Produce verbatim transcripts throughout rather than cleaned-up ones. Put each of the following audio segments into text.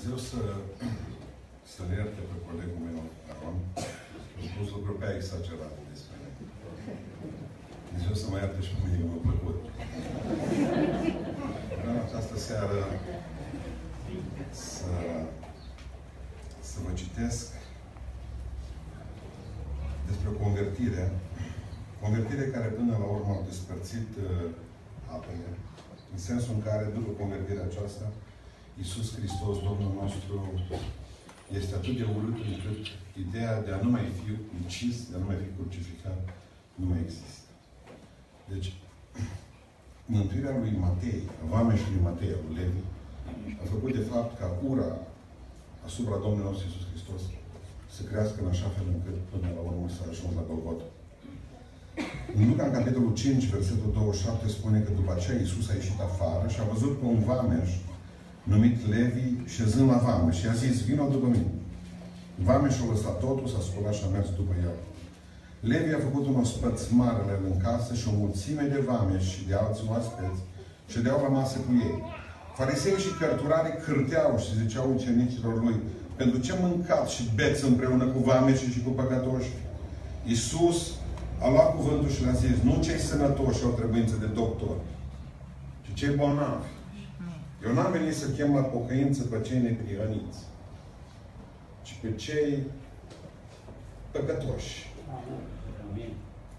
Dumnezeu să, să-l ierte pe colegul meu, Aron. A spus lucruri pe exagerate despre mine. Dumnezeu să mă ierte și pe mine, că mi-a plăcut. Vreau această seară să, să vă citesc despre o convertire. Convertire care până la urmă a despărțit uh, apele. În sensul în care, după convertirea aceasta, Iisus Hristos, Domnul nostru, este atât de urât încât ideea de a nu mai fi ucis, de a nu mai fi crucificat, nu mai există. Deci, mântuirea lui Matei, a vameșului Matei, a lui Levi, a făcut de fapt ca ura asupra Domnului nostru Iisus Hristos să crească în așa fel încât până la urmă să ajungă la Golgota. În Luca, în capitolul cinci, versetul douăzeci și șapte, spune că după aceea Iisus a ieșit afară și a văzut pe un vameș numit Levi șezând la vamă și a zis, vino după mine. Vameșul a lăsat totul, s-a sculat și a mers după el. Levi a făcut un ospăț mare la el în casă și o mulțime de vameși și de alți oaspeți ședeau la masă cu ei. Farisei și cărturarii cârteau și ziceau ucenicilor lui, pentru ce mâncați și beți împreună cu vameșii și cu păcătoși? Iisus a luat cuvântul și le-a zis, nu cei sănătoși au trebuință de doctor, ci cei bolnavi. Eu n-am venit să chem la pocăință pe cei neprihăniți, ci pe cei păcătoși. Amin.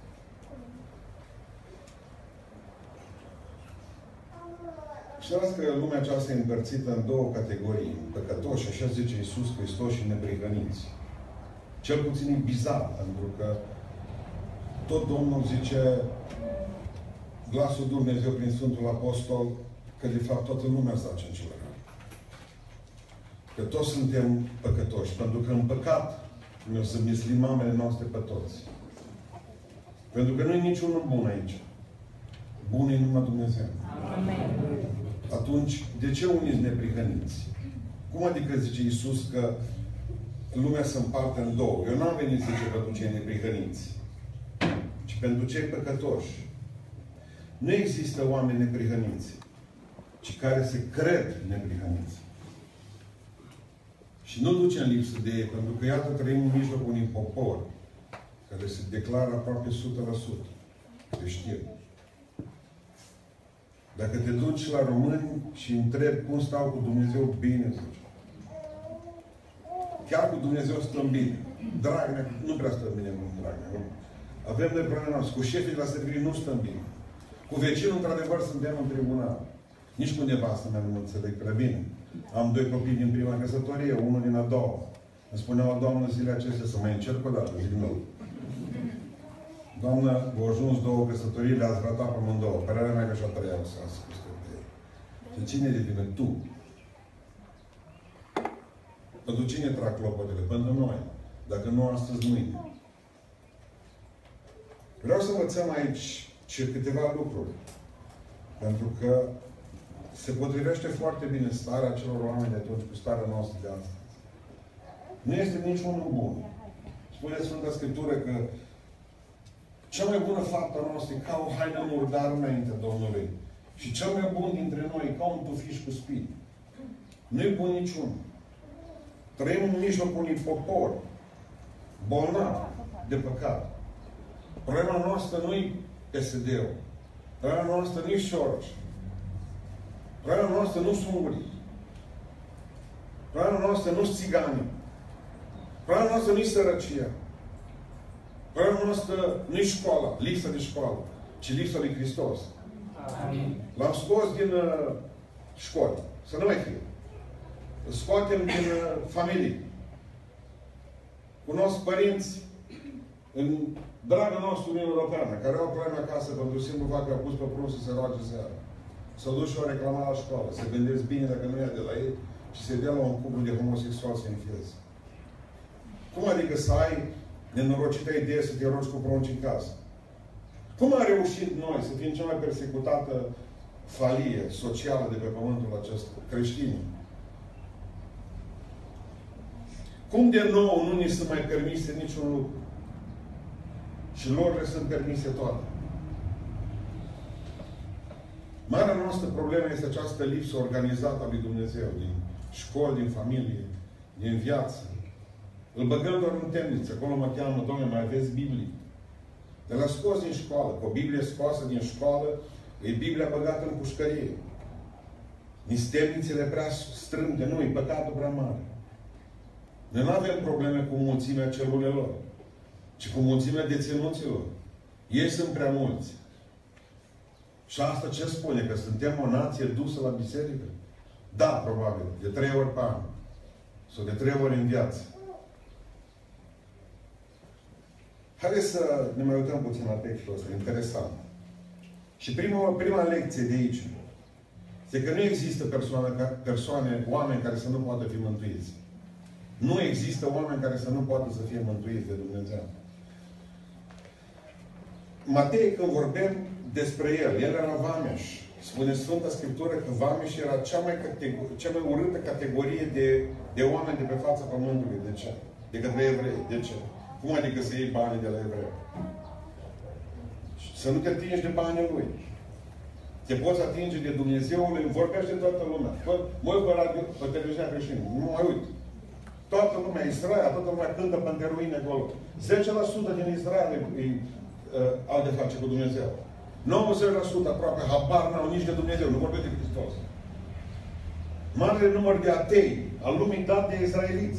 Știți că lumea aceasta e împărțită în două categorii. Păcătoși, așa zice Iisus Hristos, și neprihăniți. Cel puțin e bizar, pentru că tot Domnul zice glasul Dumnezeu prin Sfântul Apostol că de fapt toată lumea zace în cel rău. Că toți suntem păcătoși. Pentru că în păcat noi o să mislim mamele noastre pe toți. Pentru că nu e niciunul bun aici. Bun e numai Dumnezeu. Amen. Atunci, de ce unii sunt neprihăniți? Cum adică zice Iisus că lumea se împarte în două? Eu n-am venit, zice, pentru cei neprihăniți, ci pentru cei păcătoși. Nu există oameni neprihăniți, ci care se cred neprihăniți. Și nu duce în lipsă de ei, pentru că iată trăim în mijlocul unui popor care se declară aproape o sută la sută creștin. Dacă te duci la români și întrebi cum stau cu Dumnezeu, bine, zice. Chiar cu Dumnezeu stăm bine. Dragnea, nu prea stăm bine cu Dragnea. Avem de probleme noastre. Cu șefii la serviciu nu stăm bine. Cu vecinul, într-adevăr, suntem în tribunal. Nici cu nevastă mea nu înțeleg prea bine. Am doi copii din prima căsătorie, unul din a doua. Îmi spunea o doamnă zilele acestea să mai încerc o dată. Zic nu. Doamnă, v-au ajuns două căsătorii, le-ați ratat pe amândouă. Părerea mea că așa trăiau să a spus că pe ei. Și cine devine? Tu. Pentru cine trag clopotele? Pentru noi. Dacă nu astăzi, mâine. Vreau să învățăm aici și câteva lucruri. Pentru că se potrivește foarte bine starea celor oameni de atunci cu starea noastră de astăzi. Nu este niciunul bun. Spune Sfânta Scriptură că cea mai bună faptă a noastră e ca o haină murdară înaintea Domnului. Și cel mai bun dintre noi e ca un tufiș cu spini. Nu e bun niciun. Trăim în mijlocul unui popor bolnav de păcat. Problema noastră nu e P S D-ul. Problema noastră nu e Soros. Problema noastră nu sunt ungurii. Problema noastră nu sunt țiganii. Problema noastră nu e sărăcia. Problema noastră nu e școala, lipsa de școală, ci lipsa lui Hristos. Amin. L-am scos din uh, școală. Să nu mai fie. Îl scoatem din uh, familie. Cunosc părinți în draga noastră Uniunea Europeană, care au probleme acasă pentru simplu fapt că au pus pe prun să se roage seara. S-au dus și au reclamat la școală. Se gândesc bine dacă nu ia de la ei și se dea la un cuplu de homosexual să înfieze. Cum adică să ai nenorocită idee să te rogi cu prunci în casă? Cum am reușit noi să fim cea mai persecutată falie socială de pe pământul acesta, creștinii? Cum de nou nu ni se mai permise niciun lucru? Și lor le sunt permise toate. Marea noastră problemă este această lipsă organizată a lui Dumnezeu din școli din familie, din viață. Îl băgăm doar în temniță. Acolo mă cheamă, Doamne, mai aveți Biblie? De la scos din școală. Cu o Biblie scoasă din școală, e Biblia băgată în pușcărie. Nici temnițele prea strâmte. Nu, e păcatul prea mare. Noi nu avem probleme cu mulțimea celulelor, ci cu mulțimea deținuților. Ei sunt prea mulți. Și asta ce spune? Că suntem o nație dusă la biserică? Da, probabil. De trei ori pe an. Sau de trei ori în viață. Haideți să ne mai uităm puțin la textul ăsta. Interesant. Și prima, prima lecție de aici este că nu există persoane, persoane, oameni care să nu poată fi mântuiți. Nu există oameni care să nu poată să fie mântuiți de Dumnezeu. Matei, când vorbim despre el, el era vameș. Spune Sfânta Scriptură că vameș era cea mai, cea mai urâtă categorie de, de oameni de pe fața pământului. De ce? De către evrei. De ce? Cum adică să iei banii de la evrei? Să nu te atingi de banii lui. Te poți atinge de Dumnezeul lui, vorbește toată lumea. Mă uit pe radio, pe televiziunea creștină. Nu mai uit. Toată lumea, Israel, toată lumea cântă panteruine acolo. zece la sută din Israel îi uh, au de face cu Dumnezeu. nouăzeci la sută aproape habar n-au nici de Dumnezeu, nu vorbesc de Hristos. Marele număr de atei al lumii dat de izraeliți.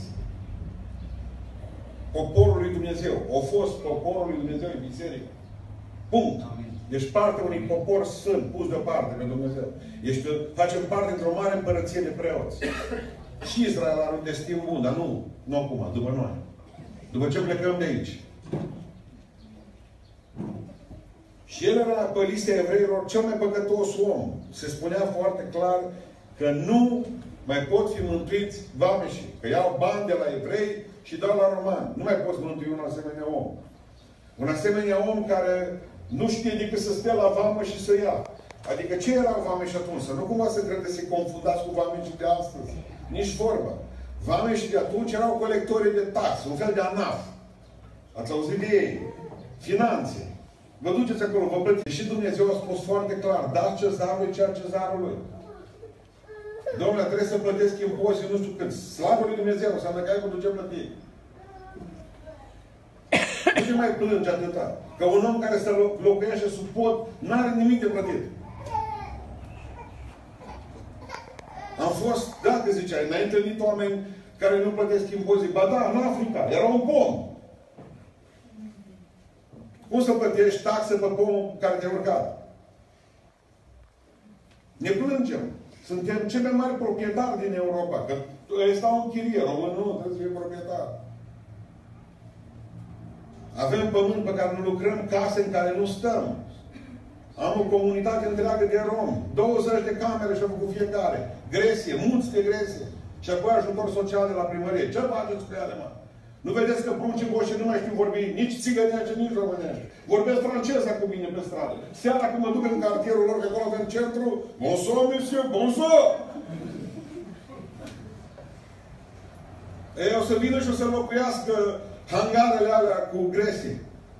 Poporul lui Dumnezeu. Au fost poporul lui Dumnezeu în biserică. Punct. Deci parte unui popor sfânt, pus deoparte pe Dumnezeu. Ești, facem parte într-o mare împărăție de preoți. Și Israel are un destin bun, dar nu, nu acum, după noi. După ce plecăm de aici. Și el era pe lista evreilor cel mai păcătos om. Se spunea foarte clar că nu mai pot fi mântuiți vameșii. Că iau bani de la evrei și dau la romani. Nu mai poți mântui un asemenea om. Un asemenea om care nu știe decât să stea la vamă și să ia. Adică ce erau vameși atunci? Să nu cumva să crede să-i confundați cu vameșii de astăzi. Nici vorba. Vameșii de atunci erau colectorii de taxe, un fel de ANAF. Ați auzit de ei? Finanțe. Vă duceți acolo, vă plătiți. Și Dumnezeu a spus foarte clar, dați cezarului ceea cezarului. Domnule, trebuie să plătesc impozit, nu știu cât. Slavă lui Dumnezeu, înseamnă că ai cu ce plăti. Nu ce mai plânge atâta? Că un om care se locuiește sub pod n-are nimic de plătit. Am fost, dacă ziceai, n-ai întâlnit oameni care nu plătesc impozit. Ba da, în Africa, era un pom. Cum să plătești taxe pe pomul care te-a urcat? Ne plângem. Suntem cei mai mari proprietari din Europa. Că ei stau în chirie. Românul nu trebuie să fie proprietar. Avem pământ pe care nu lucrăm, case în care nu stăm. Am o comunitate întreagă de romi. douăzeci de camere și-au făcut fiecare. Gresie, munți de gresie. Și apoi ajutor social de la primărie. Ce faceți cu ele, mă? Nu vedeți că pruncii voștri nu mai știu vorbi nici țigăneace, nici românește. Vorbesc franceza cu mine pe stradă. Seara când mă duc în cartierul lor, că acolo avem centru, bonsoir, monsieur, bonsoir! Ei o să vină și o să locuiască hangarele alea cu gresie.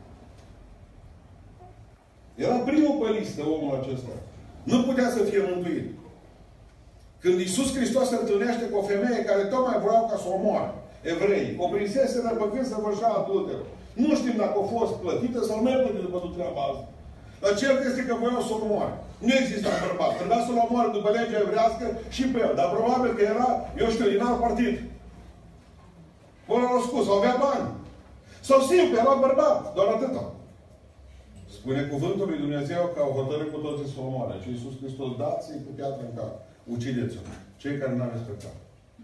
Era primul pe listă omul acesta. Nu putea să fie mântuit. Când Iisus Hristos se întâlnește cu o femeie care tocmai vreau ca să o omoare, evrei, o prinseseră răbăgând să vășa adulterul. Nu știm dacă a fost plătită sau nu e plătită pentru treaba asta. Dar cert este că voiau să o omoare. Nu există bărbat. Trebuia să-l omoare după legea evrească și pe el. Dar probabil că era, eu știu, din alt partid. Până l-au scos, avea bani. Sau simplu, era bărbat. Doar atâta. Spune cuvântul lui Dumnezeu că au hotărât cu toții să o omoare. Și Iisus Hristos, dați-i cu piatră în cap. Ucideți-o. Cei care n-au respectat.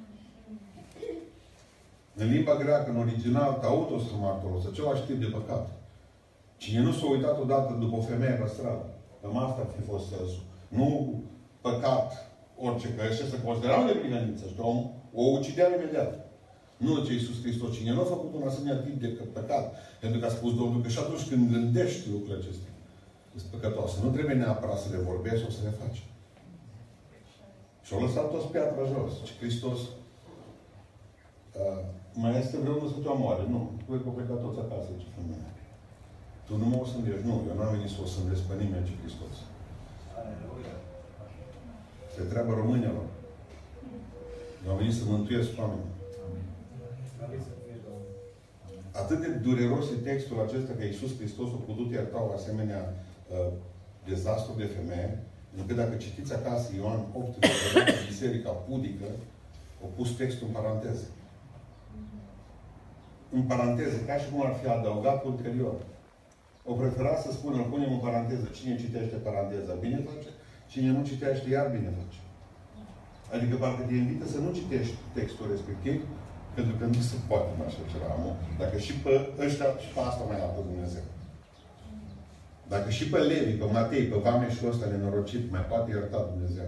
În limba greacă, în original, tautos martoros, același tip de păcat. Cine nu s-a uitat odată după o femeie pe stradă, cam asta ar fi fost sensul. Nu păcat orice, că așa se considera o neprihăniță. Și om o ucidea imediat. Nu ce Iisus Hristos. Cine nu a făcut un asemenea tip de păcat, pentru că a spus Domnul că și atunci când gândești lucrurile acestea, sunt păcătoase. Nu trebuie neapărat să le vorbești sau să le faci. Și au lăsat toți piatra jos. Și Hristos uh, mai este vreunul să te omoare. Nu. Tu ai plecat toți acasă, ce femeie. Tu nu mă osândești. Nu. Eu n-am venit să o osândesc pe nimeni, ce Hristos. Se treabă românilor. Eu am venit să mântuiesc oamenii. Atât de dureros e textul acesta că Iisus Hristos a putut ierta o asemenea uh, dezastru de femeie, încât dacă citiți acasă Ioan optsprezece, Biserica Pudică, a pus textul în paranteză. În paranteză, ca și cum ar fi adăugat ulterior. O prefera să spună, îl punem în paranteză. Cine citește paranteza, bine face. Cine nu citește, iar bine face. Adică parcă te invită să nu citești textul respectiv, pentru că nu se poate în așa ceva. Dacă și pe ăștia, și pe asta mai apă Dumnezeu. Dacă și pe Levi, pe Matei, pe vameșul ăsta nenorocit, mai poate ierta Dumnezeu.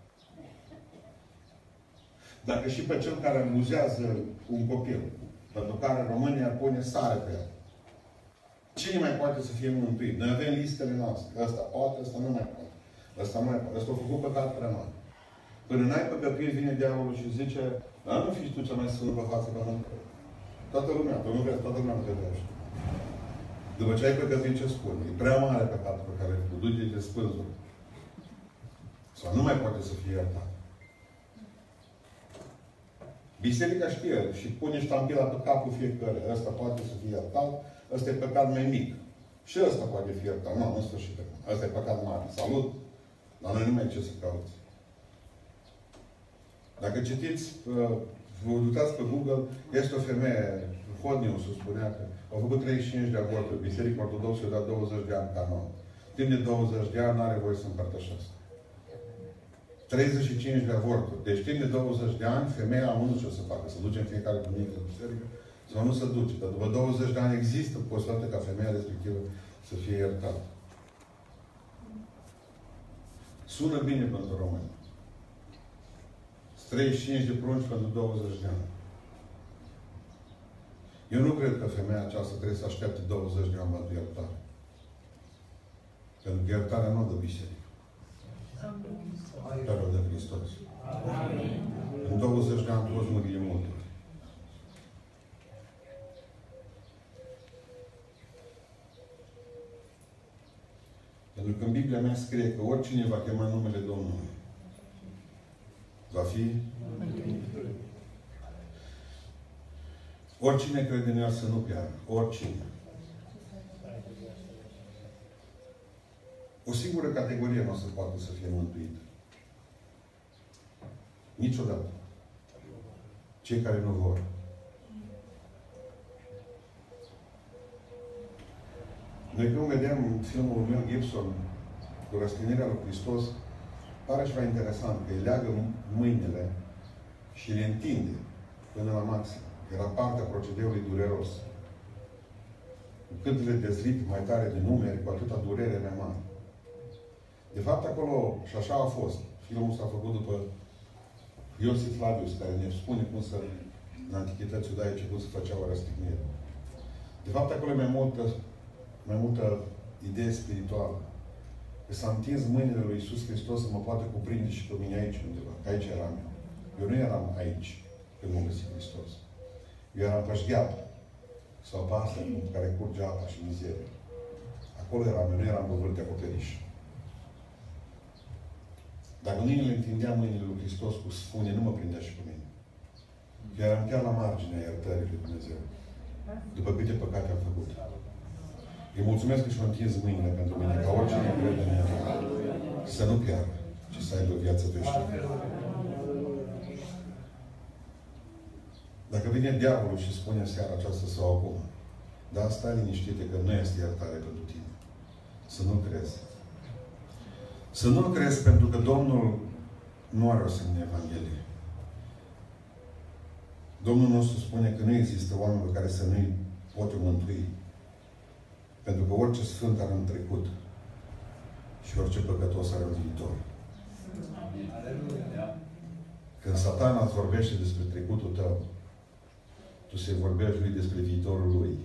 Dacă și pe cel care amuzează un copil, pentru care România pune sare pe el. Cine mai poate să fie mântuit? Noi avem listele noastre. Ăsta poate, ăsta nu mai poate. Ăsta nu mai poate. Ăsta a făcut păcat prea mare. Până n-ai păcătuit, vine diavolul și zice, dar nu fii tu cea mai sfântă pe față pe mântuire. Toată lumea, tu nu vezi, toată lumea nu credește. După ce ai păcătuit, ce spune? E prea mare păcatul pe care îl duci de spânzuri. Sau nu mai poate să fie iertat. Biserica știe și pune ștampila pe capul fiecare. Ăsta poate să fie iertat, ăsta e păcat mai mic. Și ăsta poate fi iertat. Nu, în sfârșit. Ăsta e păcat mare. Salut! Dar noi nu mai ce să cauți. Dacă citiți, vă uitați pe Google, este o femeie, Hodniu se spunea că au făcut treizeci și cinci de avorturi. Biserica Ortodoxă i-a dat douăzeci de ani canon. Timp de douăzeci de ani n-are voie să împărtășească. treizeci și cinci de avorturi. Deci timp de douăzeci de ani, femeia nu știu ce să facă. Să duce în fiecare duminică în biserică sau nu se duce. Dar după douăzeci de ani există posibilitatea ca femeia respectivă să fie iertată. Sună bine pentru români. treizeci și cinci de prunci pentru douăzeci de ani. Eu nu cred că femeia aceasta trebuie să aștepte douăzeci de ani pentru iertare. Pentru că iertarea nu o dă biserică. Dar o dă Hristos. Amin. În douăzeci de ani poți muri de multe. Pentru că în Biblia mea scrie că oricine va chema numele Domnului va fi oricine crede în El să nu piară. Oricine. O singură categorie nu o să poată să fie mântuită. Niciodată. Cei care nu vor. Noi când vedem filmul Mel Gibson cu răstignirea lui Hristos, pare ceva interesant, că îi leagă mâinile și le întinde până la maxim. Era partea procedeului dureros. Cu cât le dezlit mai tare de numeri, cu atâta durere mai mare. De fapt, acolo, și așa a fost. Filmul s-a făcut după Iosif Flavius, care ne spune cum să, în antichități iudaice, cum să făcea o răstignire. De fapt, acolo e mai multă, mai multă idee spirituală. Că s-a întins mâinile lui Iisus Hristos să mă poată cuprinde și pe mine aici undeva. Că aici eram eu. Eu nu eram aici când m-a găsit Hristos. Eu eram pe șgheapă. Sau pe asta cu care curge apa și mizerie. Acolo eram, eu nu eram pe vârte acoperiș. Dacă mâinile întindea mâinile lui Hristos cu sfune, nu mă prindea și pe mine. Eu eram chiar la marginea iertării lui Dumnezeu. După câte păcate am făcut. Îi mulțumesc că și-a întins mâinile pentru mine, ca oricine crede în El, să nu piară, ci să aibă viață veșnică. Dacă vine diavolul și spune seara aceasta sau acum, dar stai liniștite că nu este iertare pentru tine. Să nu crezi. Să nu crezi pentru că Domnul nu are o asemenea Evanghelie. Domnul nostru spune că nu există oameni pe care să nu-i poate mântui. Pentru că orice sfânt are un trecut și orice păcătos are un viitor. Când Satana îți vorbește despre trecutul tău, tu să-i vorbești lui despre viitorul lui.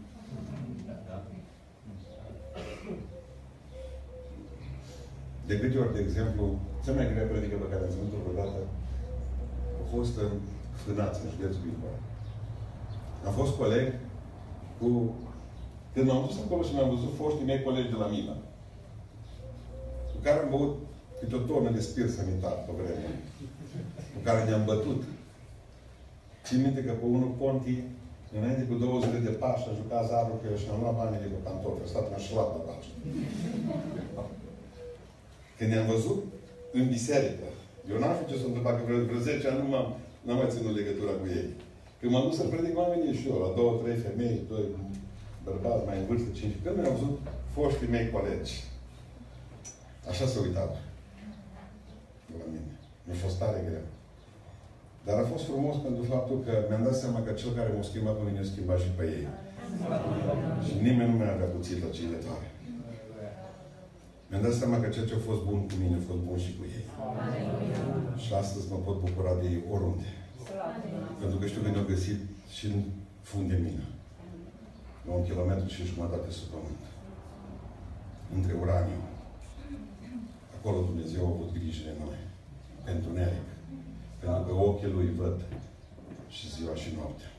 De câte ori, de exemplu, cea mai grea predică pe care am ținut-o vreodată a fost în Fânață, în județul Bihor. Am fost coleg cu... Când m-am dus acolo și mi-am văzut foștii mei colegi de la mine, cu care am băut câte o tonă de spirit sanitar pe vremea, cu care ne-am bătut Țin minte că pe unul Conti, înainte cu două zile de Paște, a jucat zarul că și am luat banii de pe pantofi. A stat în șlat la Paște. Când ne-am văzut în biserică, eu n-am știut ce s-a întâmplat, că vreo, vreo zece ani nu m-am, n-am mai ținut legătura cu ei. Când m-am dus să predic, m-am venit și eu, la două, trei femei, doi bărbați mai în vârstă, cinci. Când mi-au văzut foștii mei colegi, așa s-au uitat la mine. Mi-a fost tare greu. Dar a fost frumos pentru faptul că mi-am dat seama că cel care m-a schimbat pe mine, a schimbat și pe ei. Și nimeni nu mi-a avea puțit la ciletare. Mi-am dat seama că ceea ce a fost bun cu mine, a fost bun și cu ei. Și astăzi mă pot bucura de ei oriunde. Pentru că știu că ne-au găsit și în fund de mină. La un kilometru și jumătate sub pământ. Între uraniu. Acolo Dumnezeu a avut grijă de noi. Pentru Neric. Pentru că ochii lui văd și ziua și noaptea.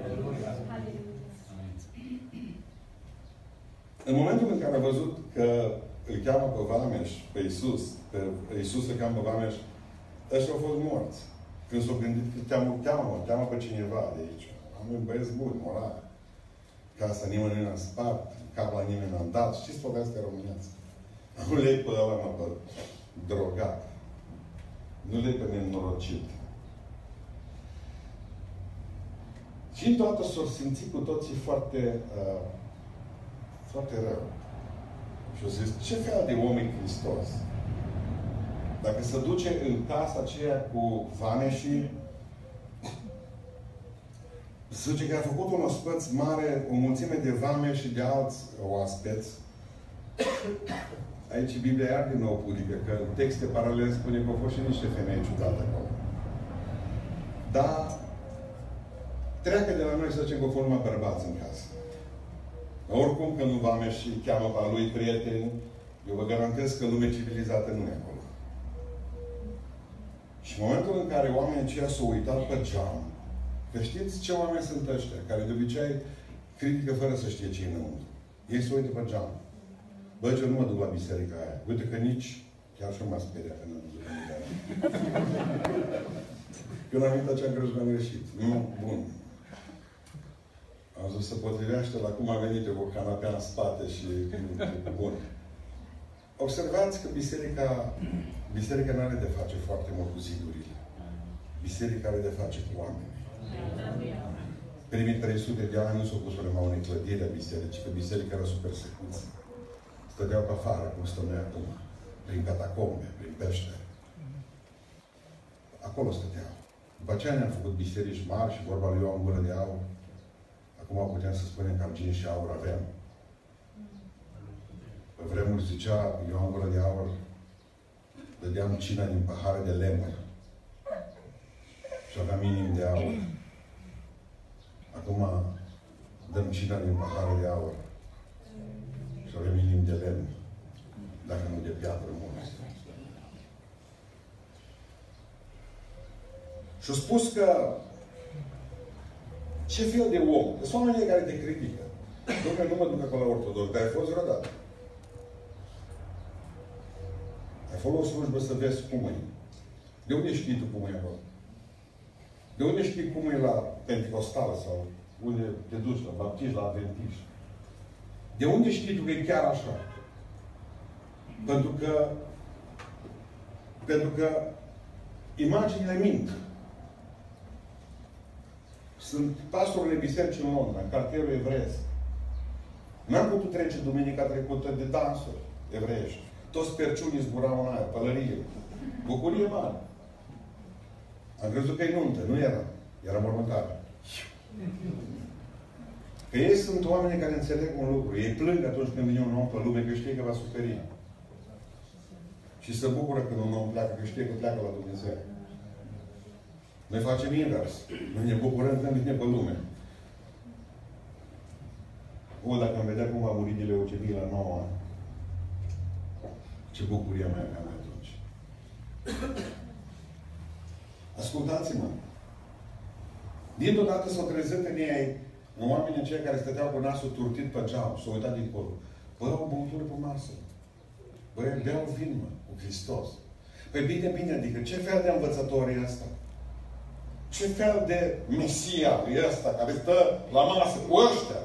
În momentul în care a văzut că îl cheamă pe Vameș, pe Iisus, pe Iisus îl cheamă pe Vameș, ăștia au fost morți. Când s-au gândit că teamă, teamă, teamă pe cineva de aici. Am un băieți bun, moral. Casa nimeni n-a spart, cap la nimeni n-am dat. Știți povestea românească? Nu lei pe ăla, mă, pe drogat. Nu lei pe nenorocit. Și în toată s-au simțit cu toții foarte, uh, foarte rău. Și au zis, ce fel de om e Hristos? Dacă se duce în casa aceea cu vameșii, se zice că a făcut un ospăț mare, o mulțime de vameși și de alți oaspeți. Aici Biblia iar din nou publică, că în texte paralele spune că au fost și niște femei ciudate acolo. Dar treacă de la noi să zicem că au fost numai bărbați în casă. Oricum, când nu vameși și cheamă pe lui prieteni, eu vă garantez că lumea civilizată nu e acolo. Și în momentul în care oamenii aceia s-au uitat pe geam, că știți ce oameni sunt ăștia, care de obicei critică fără să știe ce e înăuntru. Ei se uită pe geam. Bă, eu nu mă duc la biserica aia. Uite că nici, chiar și eu m-am speriat că nu mă duc la biserica aia. Când am uitat ce am crezut că am greșit. Nu, bun. Am zis să potrivește la cum a venit eu cu canapea în spate și bun. Observați că biserica, biserica nu are de face foarte mult cu zidurile. Biserica are de face cu oameni. Primii trei sute de ani nu s-au pus problema unei clădiri a bisericii, că biserica era sub persecuție. Stădeau pe afară, cum stăm noi acum. Prin catacombe, prin peșteri. Acolo stăteau. După aceea ne-am făcut biserici mari și vorba lui Ioan Gură de Aur. Acum putem să spunem că argint și aur avem. Pe vremuri zicea Ioan Gură de Aur, dădeam cina din pahare de lemn. Și aveam inimi de aur. Acum dăm cina din pahare de aur. Și avem inimi de lemn. Dacă nu de piatră mulți. Și-a spus că ce fel de om? Sunt oamenii care te critică. Dom'le, nu mă duc acolo la ortodox, dar ai fost vreodată. Ai fost o slujbă să vezi cum e. De unde știi tu cum e acolo? De unde știi cum e la Pentecostal sau unde te duci, la baptiști, la adventiști? De unde știi tu că e chiar așa? Pentru că pentru că imaginile mint. Sunt pastorile bisericii în Londra, în cartierul evreiesc. N-am putut trece duminica trecută de dansuri evreiești. Toți perciunii zburau în aer, pălărie. Bucurie mare. Am crezut că e nuntă. Nu era. Era mormântare. Că ei sunt oameni care înțeleg un lucru. Ei plâng atunci când vine un om pe lume, că știe că va suferi. Și se bucură când un om pleacă, că știe că pleacă la Dumnezeu. Noi facem invers. Noi ne bucurăm când vine pe lume. O, dacă am vedea cum a murit de leucemie la nouă ani. Ce bucurie mai aveam atunci. Ascultați-mă. Dintr-o dată s-au trezit în ei, în oamenii aceia care stăteau cu nasul turtit pe geam, s-au uitat dincolo. Bă, au băutură pe masă. Bă, beau vin, mă, cu Hristos. Păi bine, bine, adică ce fel de învățător e asta? Și ce fel de Mesia e ăsta care stă la masă cu ăștia?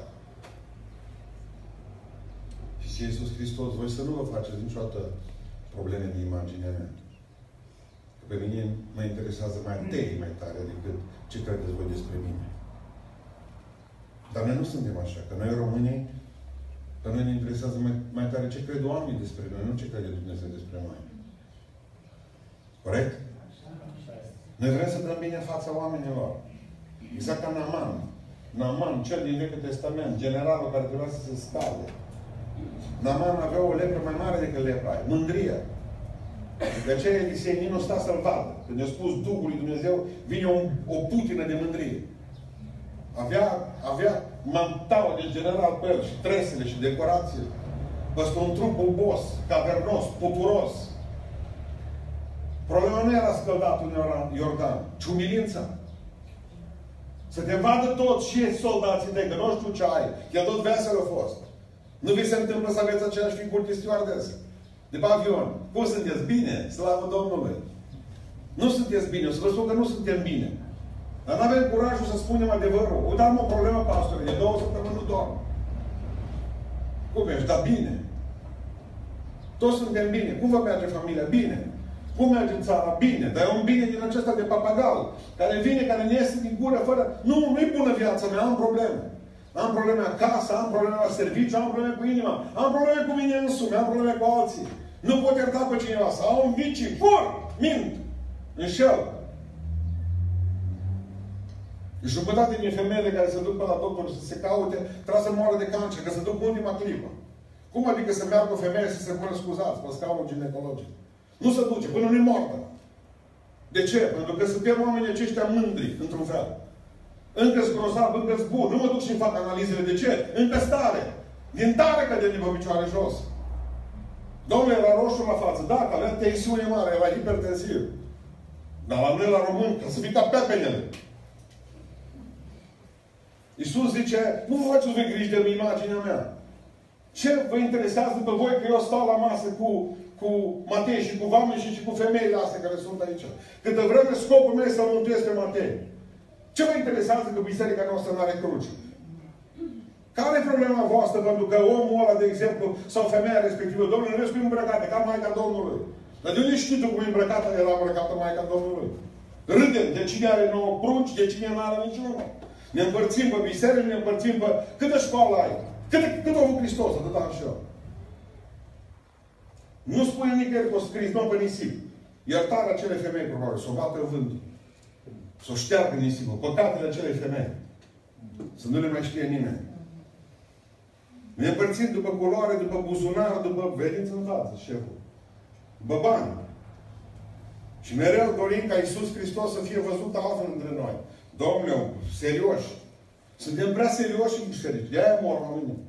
Și Iisus Hristos, voi să nu vă faceți niciodată probleme de imaginea mea. Că pe mine mă interesează mai tei mai tare decât ce credeți voi despre mine. Dar noi nu suntem așa. Că noi românii, pe noi ne interesează mai, mai tare ce cred oamenii despre noi, nu ce crede Dumnezeu despre noi. Corect? Noi vrem să dăm bine în fața oamenilor. Exact ca Naaman. Naaman, cel din Vechiul Testament, generalul care trebuia să se scade. Naaman avea o lepră mai mare decât lepra aia. Mândrie. De aceea Elisei nici nu sta să-l vadă. Când i-a spus Duhul lui Dumnezeu, vine o, o putină de mândrie. Avea, avea mantaua de general pe el și tresele și decorațiile. Păstă un trup bulbos, cavernos, puturos. Problema nu era scăldat în Iordan, ci umilința. Să te vadă toți și soldații tăi, că nu știu ce ai. El tot vesel a fost. Nu vi se întâmplă să aveți aceeași figură de stewardesă. De pe avion. Cum sunteți? Bine? Slavă Domnului! Nu sunteți bine. O să vă spun că nu suntem bine. Dar nu avem curajul să spunem adevărul. Uite, am o problemă, pastore. De două săptămâni nu dorm. Cum ești? Dar bine. Toți suntem bine. Cum vă merge familia? Bine. Cum merge țara? Bine. Dar e un bine din acesta de papagal. Care vine, care ne iese din gură fără... Nu, nu-i bună viața mea. Am probleme. Am probleme acasă, am probleme la serviciu, am probleme cu inima, am probleme cu mine însumi, am probleme cu alții. Nu pot ierta pe cineva. Sau au un vicii, fur, mint, înșel. Jumătate din femeile care se duc pe la doctor să se caute, trebuie să moară de cancer, că se duc în ultima clipă. Cum adică să meargă o femeie să se pună scuzați pe scaunul ginecologic? Nu se duce, până nu-i moartă. De ce? Pentru că suntem oamenii aceștia mândri, într-un fel. Încă-s grozav, încă-s bun. Nu mă duc și fac analizele. De ce? Încă-s tare. Din tare cădem din pe picioare jos. Domnule, era roșu la față. Da, că avea tensiune mare, era hipertensiv. Dar la noi, la români, ca să fii ca pepenele. Iisus zice, nu vă faceți voi griji de imaginea mea. Ce vă interesează pe voi că eu stau la masă cu, cu Matei și cu oameni și, și cu femeile astea care sunt aici? Câtă vreme scopul meu să-l mântuiesc pe Matei. Ce vă interesează că biserica noastră nu are cruce? Care e problema voastră pentru că omul ăla, de exemplu, sau femeia respectivă, Domnule, nu vezi cum e îmbrăcată, ca Maica Domnului. Dar de unde știi tu cum e îmbrăcată, era îmbrăcată Maica Domnului? Râdem de cine are nouă prunci, de cine nu are niciunul. Ne împărțim pe biserică, ne împărțim pe... Câtă școală ai? Cât, cât a avut Hristos? Atât am și eu. Nu spune nicăieri că o scris, nu pe nisip. Iertarea acelei femei, probabil, să o bată vântul. Să o șteargă nisipul. Păcatele acelei femei. Să nu le mai știe nimeni. Ne împărțim după culoare, după buzunar, după... Veniți în față, șeful. După bani. Și mereu dorim ca Iisus Hristos să fie văzut altfel între noi. Domnule, serioși. Suntem prea serioși în biserică. De-aia mor oamenii.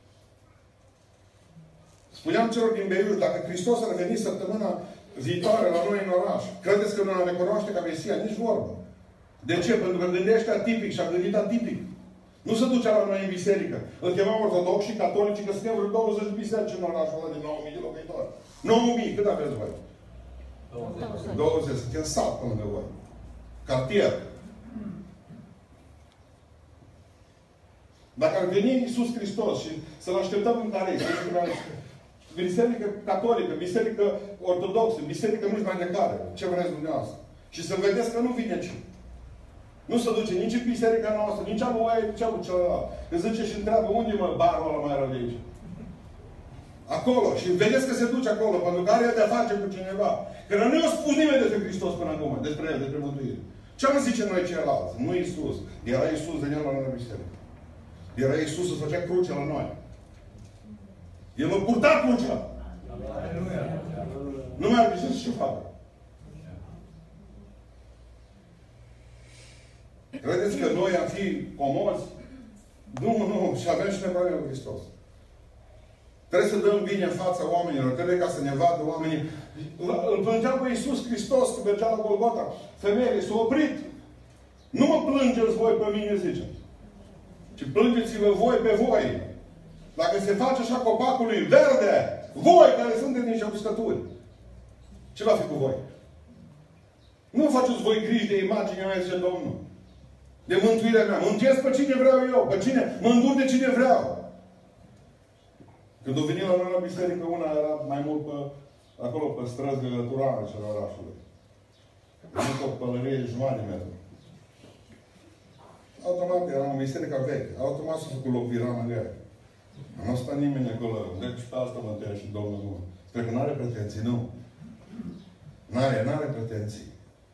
Spuneam celor din Beiuș, dacă Hristos ar veni săptămâna viitoare la noi în oraș, credeți că nu ne recunoaște ca Mesia? Nici vorbă. De ce? Pentru că gândește atipic și a gândit atipic. Nu se ducea la noi în biserică. Îl chemam ortodoxi și catolici, că suntem vreo douăzeci de biserici în orașul ăla de nouă mii de locuitori. nouă mii, cât aveți voi? douăzeci. douăzeci. Suntem sat până de voi. Cartier. Dacă ar veni Iisus Hristos și să-L așteptăm în care biserică catolică, biserică ortodoxă, biserică nu știu mai de care, ce vreți dumneavoastră. Și să vedeți că nu vine aici. Nu se duce nici în biserica noastră, nici a lui nici a lui celălalt. Îți zice și întreabă, unde mă barul ăla mai rău de aici? Acolo. Și vedeți că se duce acolo, pentru că are de-a face cu cineva. Că nu i-a spus nimeni despre Hristos până acum, despre El, despre mântuire. Ce am zice noi ceilalți? Nu Iisus. Era Iisus, venea la noi biserică. Era Iisus să făcea cruce la noi. El a purtat crucea. Nu mai are ce să facă. Credeți că noi am fi comozi? Nu, nu. Și avem și nevoie de Hristos. Trebuie să dăm bine în fața oamenilor. Trebuie ca să ne vadă oamenii. Îl plângeam pe Iisus Hristos când mergea la Golgota. Femeile s-au oprit. Nu mă plângeți voi pe mine, zice. Ci plângeți-vă voi pe voi. Dacă se face așa copacului verde, voi care sunteți niște uscături, ce va fi cu voi? Nu faceți voi griji de imaginea mea, zice Domnul. De mântuirea mea. Mântuiesc pe cine vreau eu. Pe cine? Mă îndur de cine vreau. Când o venit la noi la biserică, una era mai mult pe, acolo, pe străzi de lăturare cel orașului. Venit o pălărie de jumătate de metru. Automat, era o biserică veche. Automat s-a făcut loc viran în ea. Nu a stat nimeni acolo. Deci pe asta mă întâlnesc și Domnul nu. Cred că n-are pretenții, nu. N-are, n-are pretenții.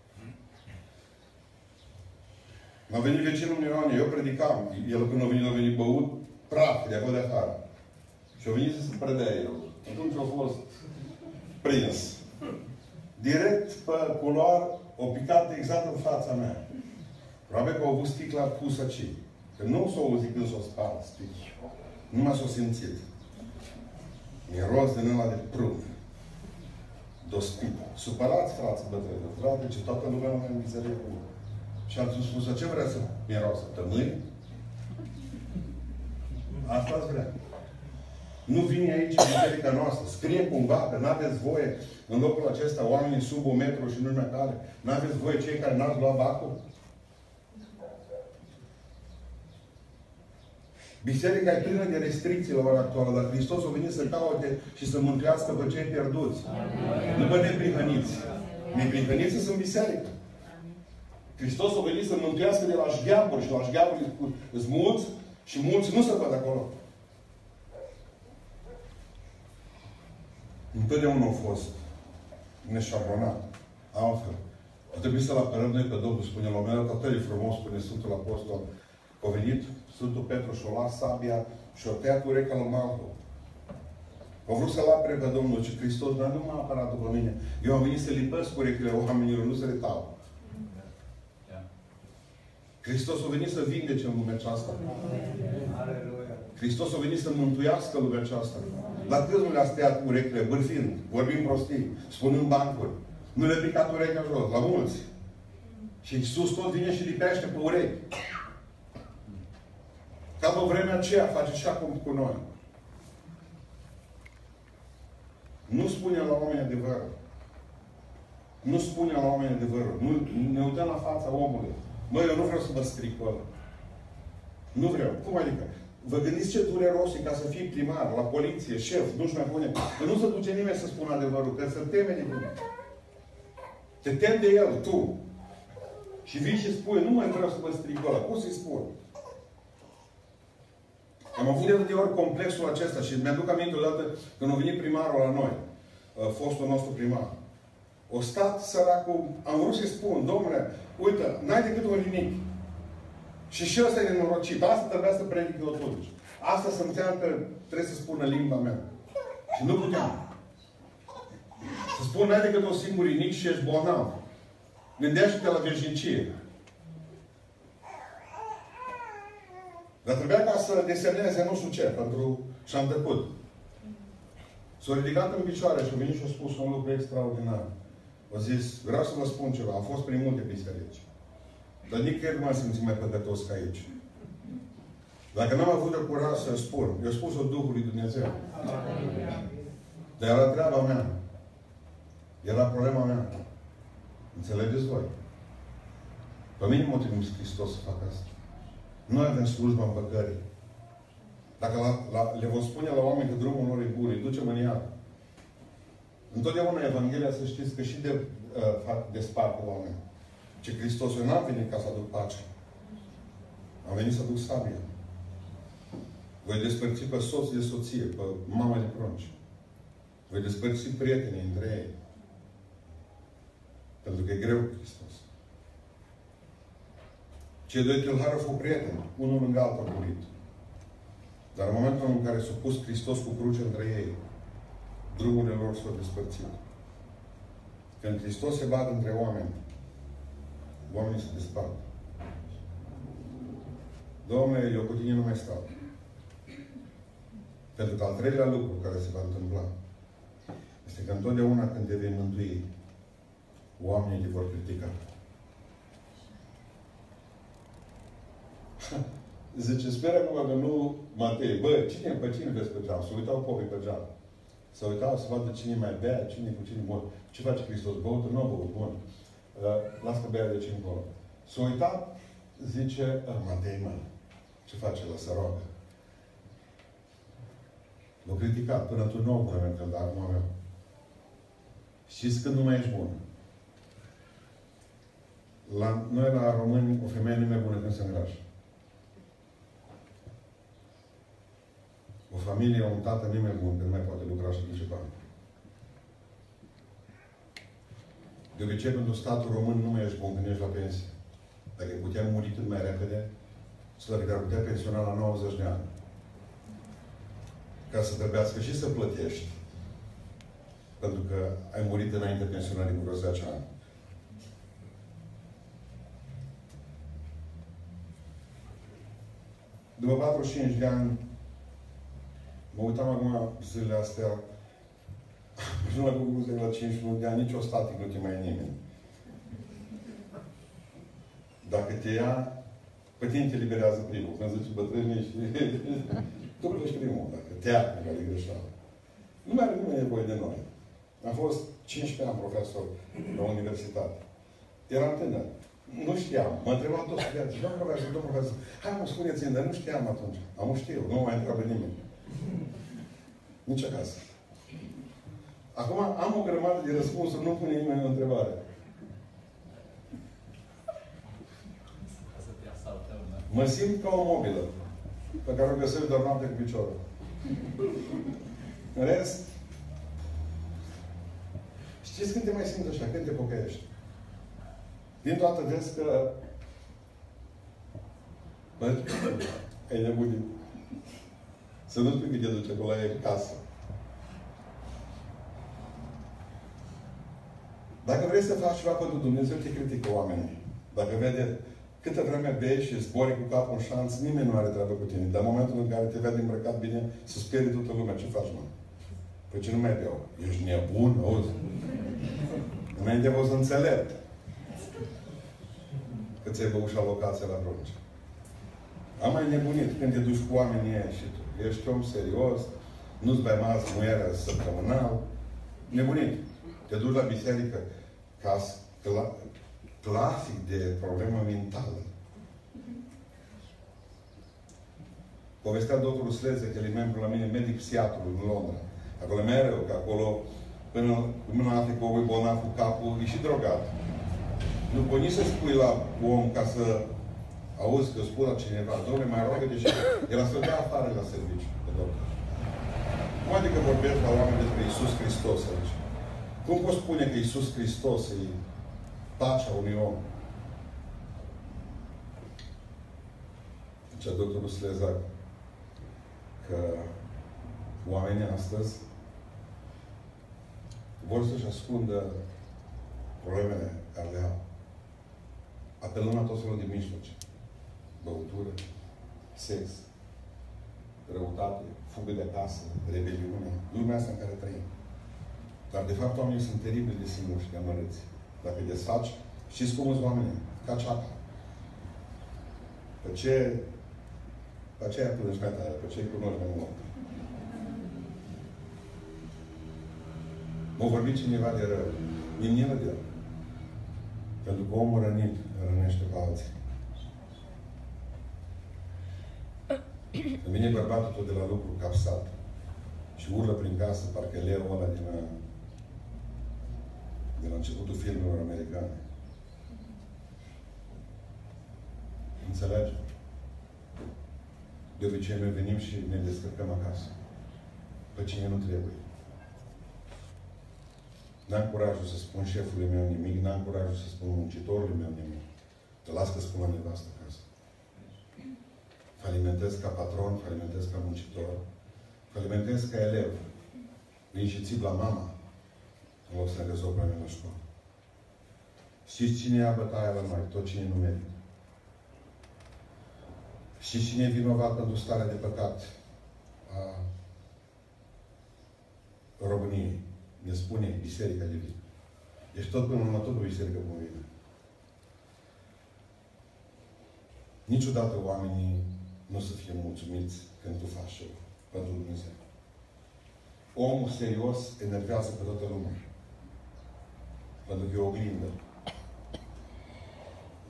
M-a venit vecinul meu, eu predicam. El când a venit, a venit băut praf de acolo de afară. Și a venit să se predea el. Atunci a fost prins. Direct pe culoar, o picat exact în fața mea. Probabil că au avut sticla pusă aici. Că nu s-a auzit când s-a spart sticla. Nu m-a s-a simțit. Miros din ăla de prun. Dospit. Supărați, frați bătrâni. Frate, ce toată lumea nu mai mizerie cu. Și am spus, ce vrea să miroasă? Tămâi? Asta ați vrea. Nu vine aici în biserica noastră. Scrie cumva că n-aveți voie în locul acesta oamenii sub un metru și nu mai tare. N-aveți voie cei care n-ați luat bacul? Biserica e plină de restricții la ora actuală, dar Hristos a venit să caute și să mântuiască pe cei pierduți. Nu pe neprihăniți. Neprihăniții sunt biserică. Hristos a venit să mântuiască de la șgheaburi și la șgheaburi sunt mulți și mulți nu se văd acolo. Întotdeauna au fost neșablonat. Altfel. A trebuit să-L apărăm noi pe Domnul, spune la un moment dat, atât de frumos, spune Sfântul Apostol. A venit Sfântul Petru și-o luat sabia și-o tăiat urechea lui Malcu. A vrut să-L apere pe Domnul și Hristos, dar nu m-a apărat după mine. Eu am venit să lipesc urechile oamenilor, nu să le tau. Hristos a venit să vindece în lumea aceasta. Hristos a venit să mântuiască lumea aceasta. La câți nu le-a tăiat urechile, bârfind, vorbind prostii, spunând bancuri. Nu le-a picat urechea jos, la mulți. Și Iisus tot vine și lipește pe urechi. Ca pe vremea aceea face și acum cu noi. Nu spune la oameni adevărul. Nu spune la oameni adevărul. Nu, ne uităm la fața omului. Măi, eu nu vreau să vă stric pe ăla. Nu vreau. Cum adică? Vă gândiți ce dureros e ca să fii primar, la poliție, șef, nu știu mai pune. Că nu se duce nimeni să spună adevărul, că se teme de tine. Te tem de el, tu. Și vii și spui, nu mai vreau să vă stric pe ăla. Cum să-i spun? Am avut de multe ori complexul acesta și mi-aduc aminte odată când a venit primarul la noi, fostul nostru primar. O stat săracul, am vrut să-i spun, domnule, uite, n-ai decât un rinic. Și și ăsta e nenorocit. Asta trebuia să predic eu totuși. Asta să înseamnă că trebuie să spună limba mea. Și nu puteam. Să spun, n-ai decât un singur rinic și ești bolnav. Gândește-te la veșnicie. Dar trebuia ca să desemneze nu știu ce, pentru... și am tăcut. S-a ridicat în picioare și a venit și a spus un lucru extraordinar. A zis, vreau să vă spun ceva, am fost prin multe biserici. Dar nicăieri nu m-am simțit mai păcătos ca aici. Dacă n-am avut de curaj să spun, eu spus-o Duhului Dumnezeu. Dar era treaba mea. Era problema mea. Înțelegeți voi? Pe mine m-a trimis Hristos să fac asta. Noi avem slujba împăcării. Dacă la, la, le vom spune la oameni că drumul lor e bun, îi ducem în iad. Întotdeauna Evanghelia, să știți că și de, uh, desparte oameni. Ce Hristos, eu n-am venit ca să aduc pace. Am venit să aduc sabia. Voi despărți pe soț de soție, pe mama de prunci. Voi despărți prietenii între ei. Pentru că e greu cu Hristos. Cei doi tâlhari au fost prieteni. Unul lângă altul a murit. Dar în momentul în care s-a pus Hristos cu cruce între ei, drumurile lor s-au despărțit. Când Hristos se bate între oameni, oamenii se despart. Dom'le, eu cu tine nu mai stau. Pentru că al treilea lucru care se va întâmpla este că întotdeauna când te vei mântui, oamenii te vor critica. Zice, sper acum că nu Matei. Bă, cine, pe cine vezi pe geam? Să uitau popii pe geam. Să uitau să vadă cine mai bea, cine cu cine bun. Ce face Hristos? Băută? Nu a băut. Bun. Uh, las că bea de aici încolo. S-a uitat, zice, Matei, mă, ce face la să roagă? L-a criticat până tu nou, până mea, dar acum avem. Știți când nu mai ești bun? La noi, la români, o femeie nu e mai bună când se îngrașă. O familie, un tată nu e mai bun când nu mai poate lucra și duce bani. De obicei, pentru statul român nu mai ești bun când ești la pensie. Dacă ai putea muri cât mai repede, sau dacă ar putea pensiona la nouăzeci de ani. Ca să trebuiască și să plătești. Pentru că ai murit înainte pensionării cu vreo zece ani. După patruzeci și cinci de ani, mă uitam acum zilele astea, ajung la concluzie că la cincizeci și unu de ani, nici o static nu te mai e nimeni. Dacă te ia, pe tine te liberează primul. Când zice bătrânii și... tu pleci primul, dacă te ia în care e greșeală. Nu mai are nimeni nevoie de noi. Am fost cincisprezece ani profesor la universitate. Eram tânăr. Nu știam. Mă întrebam toți studenții. Domnul profesor, domnul profesor, hai mă spuneți-mi, dar nu știam atunci. Am știu, nu mai întreabă nimeni. Nici acasă. Acum am o grămadă de răspunsuri, nu pune nimeni o întrebare. Mă simt ca o mobilă pe care o găsesc doar noapte cu piciorul. În rest, știți când te mai simți așa? Când te pocăiești? Din toată vezi că bă, ai nebunit. Să nu spui că te duce acolo, e casă. Dacă vrei să faci ceva pentru Dumnezeu, te critică oamenii. Dacă vede câtă vreme bei și zbori cu capul în șanț, nimeni nu are treabă cu tine. Dar în momentul în care te vede îmbrăcat bine, să sperie toată lumea. Ce faci, mă? Păi ce nu mai beau? Ești nebun? Auzi? Înainte a fost înțelept. Că ți-ai băut și alocația la brunci. Am mai nebunit când te duci cu oamenii ăia și tu. Ești om serios, nu-ți bai mas muierea săptămânal. Nebunit. Te duci la biserică ca cla clasic de problemă mentală. Povestea doctorul Sleze, că el e membru la mine, medic psiatru în Londra. Acolo mereu, că acolo, până, până afli că omul e bolnav cu capul, e și drogat. Nu poți nici să spui la om ca să auzi că spui la cineva, dom'le, mai roagă de ce? El a să dea afară la serviciu, pe doctor. Cum adică vorbesc la oameni despre Iisus Hristos aici? Cum poți spune că Iisus Hristos e pacea unui om? Zicea doctorul Slezac că oamenii astăzi vor să-și ascundă problemele care le au. Apelând la tot felul de mijloace. Băutură, sex, răutate, fugă de acasă, rebeliune. Lumea asta în care trăim. Dar de fapt oamenii sunt teribili de singuri și de amărâți. Dacă desfaci, știți cum sunt oamenii? Ca ceapa. Pe ce... Pe aceea plângi mai tare, pe ce îi cunoști mai mult. M-a vorbit cineva de rău. Nimeni de rău. Pentru că omul rănit rănește pe alții. Când vine bărbatul tot de la lucru capsat și urlă prin casă, parcă leul ăla din, de la începutul filmelor americane. Înțelegi? De obicei noi venim și ne descărcăm acasă. Pe cine nu trebuie. N-am curajul să spun șefului meu nimic, n-am curajul să spun muncitorului meu nimic. Te las că spun la nevastă acasă. Falimentez ca patron, falimentez ca muncitor, falimentez ca elev. Vin și țip la mama, în loc să ne rezolv probleme la școală. Știți cine ia bătaia la noi? Tot cine nu merită. Știți cine e vinovat pentru starea de păcat a României? Ne spune Biserica de Vin. Ești tot până la tot o biserică cum vine. Niciodată oamenii nu o să fie mulțumiți când tu faci ceva pentru Dumnezeu. Omul serios enervează pe toată lumea. Pentru că e o oglindă.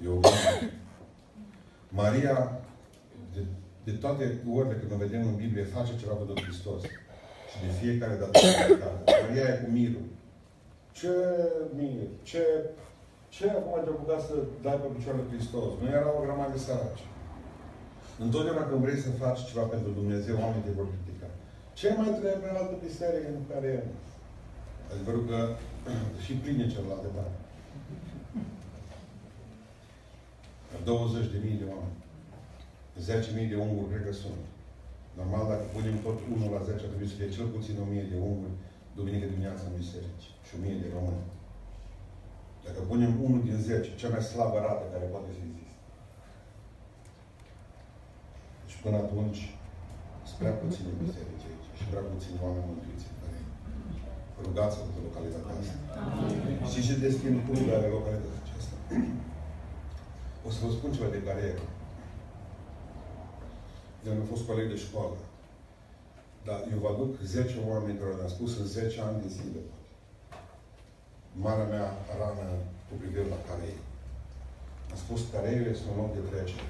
E o lume. Maria, de, de toate orele când o vedem în Biblie, face ceva pentru Hristos. Și de fiecare dată Maria e cu mirul. Ce mir? Ce... Ce acum te-a apucat să dai pe picioarele Hristos? Nu era o grămadă de săraci. Întotdeauna când vrei să faci ceva pentru Dumnezeu, oamenii te vor critica. Ce mai trebuie în altă biserică în care e? Adevărul că și pline celălalt de bani. douăzeci de mii de oameni. zece mii de unguri cred că sunt. Normal, dacă punem tot unu la zece, ar trebui să fie cel puțin o mie de unguri duminică dimineața în biserici. Și o mie de români. Dacă punem unul din zece, cea mai slabă rată care poate să existe. Și până atunci, sunt prea puține biserici aici și prea puțini oameni mântuiți care rugați-vă pentru localitatea asta. Și ce destin crud are localitatea aceasta. O să vă spun ceva de carieră. Eu am fost coleg de școală. Dar eu vă aduc zece oameni care le-am spus în zece ani de zile. Marea mea rană cu privire la Carei. Am spus, Careiul este un loc de trecere.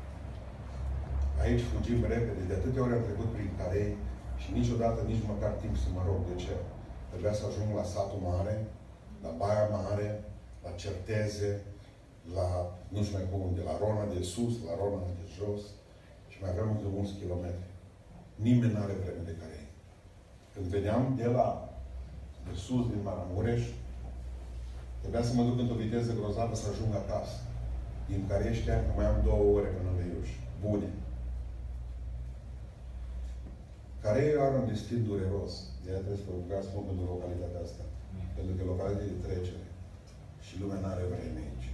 Aici fugim repede. De atâtea ori am trecut prin Carei și niciodată, nici măcar timp să mă rog de ce. Trebuia să ajung la satul mare, la Baia Mare, la Certeze, la, nu știu mai cum, de la Rona de sus, la Rona de jos și mai aveam încă mulți kilometri. Nimeni nu are vreme de Carei. Când veneam de la de sus, din Maramureș, trebuia să mă duc într-o viteză grozavă să ajung acasă. Din care știam că mai am două ore până la Iuș. Bune. Care are un destin dureros. De aia trebuie să vă rugați mult pentru localitatea asta. Pentru că localitatea de trecere. Și lumea nu are vreme aici.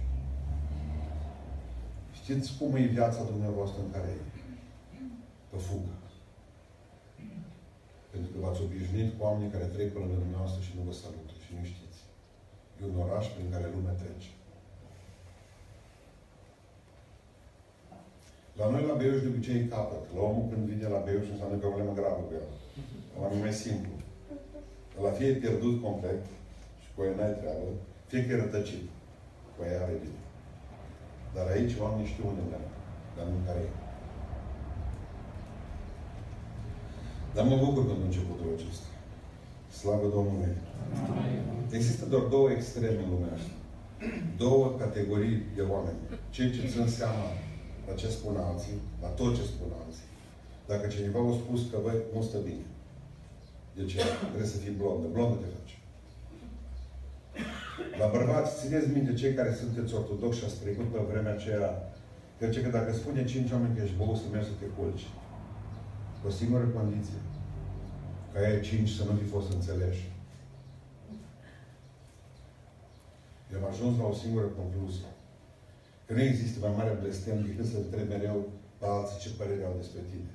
Știți cum e viața dumneavoastră în care e? Pe fugă. Pentru că v-ați obișnuit cu oamenii care trec pe lângă dumneavoastră și nu vă salută. Și nu știți. E un oraș prin care lumea trece. La noi la Beiuș de obicei capăt. La omul când vine la Beiuș înseamnă că o problemă gravă cu el. La noi mai simplu. La fie e pierdut complet și cu el n-ai treabă, fie că e rătăcit. Cu aia are bine. Dar aici oamenii știu unde merg. Dar nu care e. Dar mă bucur când începutul acesta. Slavă Domnului! Există doar două extreme în lumea asta. Două categorii de oameni. Cei ce țin seama la ce spun alții, la tot ce spun alții. Dacă cineva a spus că, băi, nu stă bine. De ce? Trebuie să fii blondă. Blondă te faci. La bărbați, țineți minte, cei care sunteți ortodoxi și ați trecut pe vremea aceea, că dacă spune cinci oameni că ești băut, să mergi să te culci. Cu o singură condiție. Ca aia cinci să nu fi fost înțeleși. Eu am ajuns la o singură concluzie. Că nu există mai mare blestem decât să întrebi mereu pe alții ce părere au despre tine.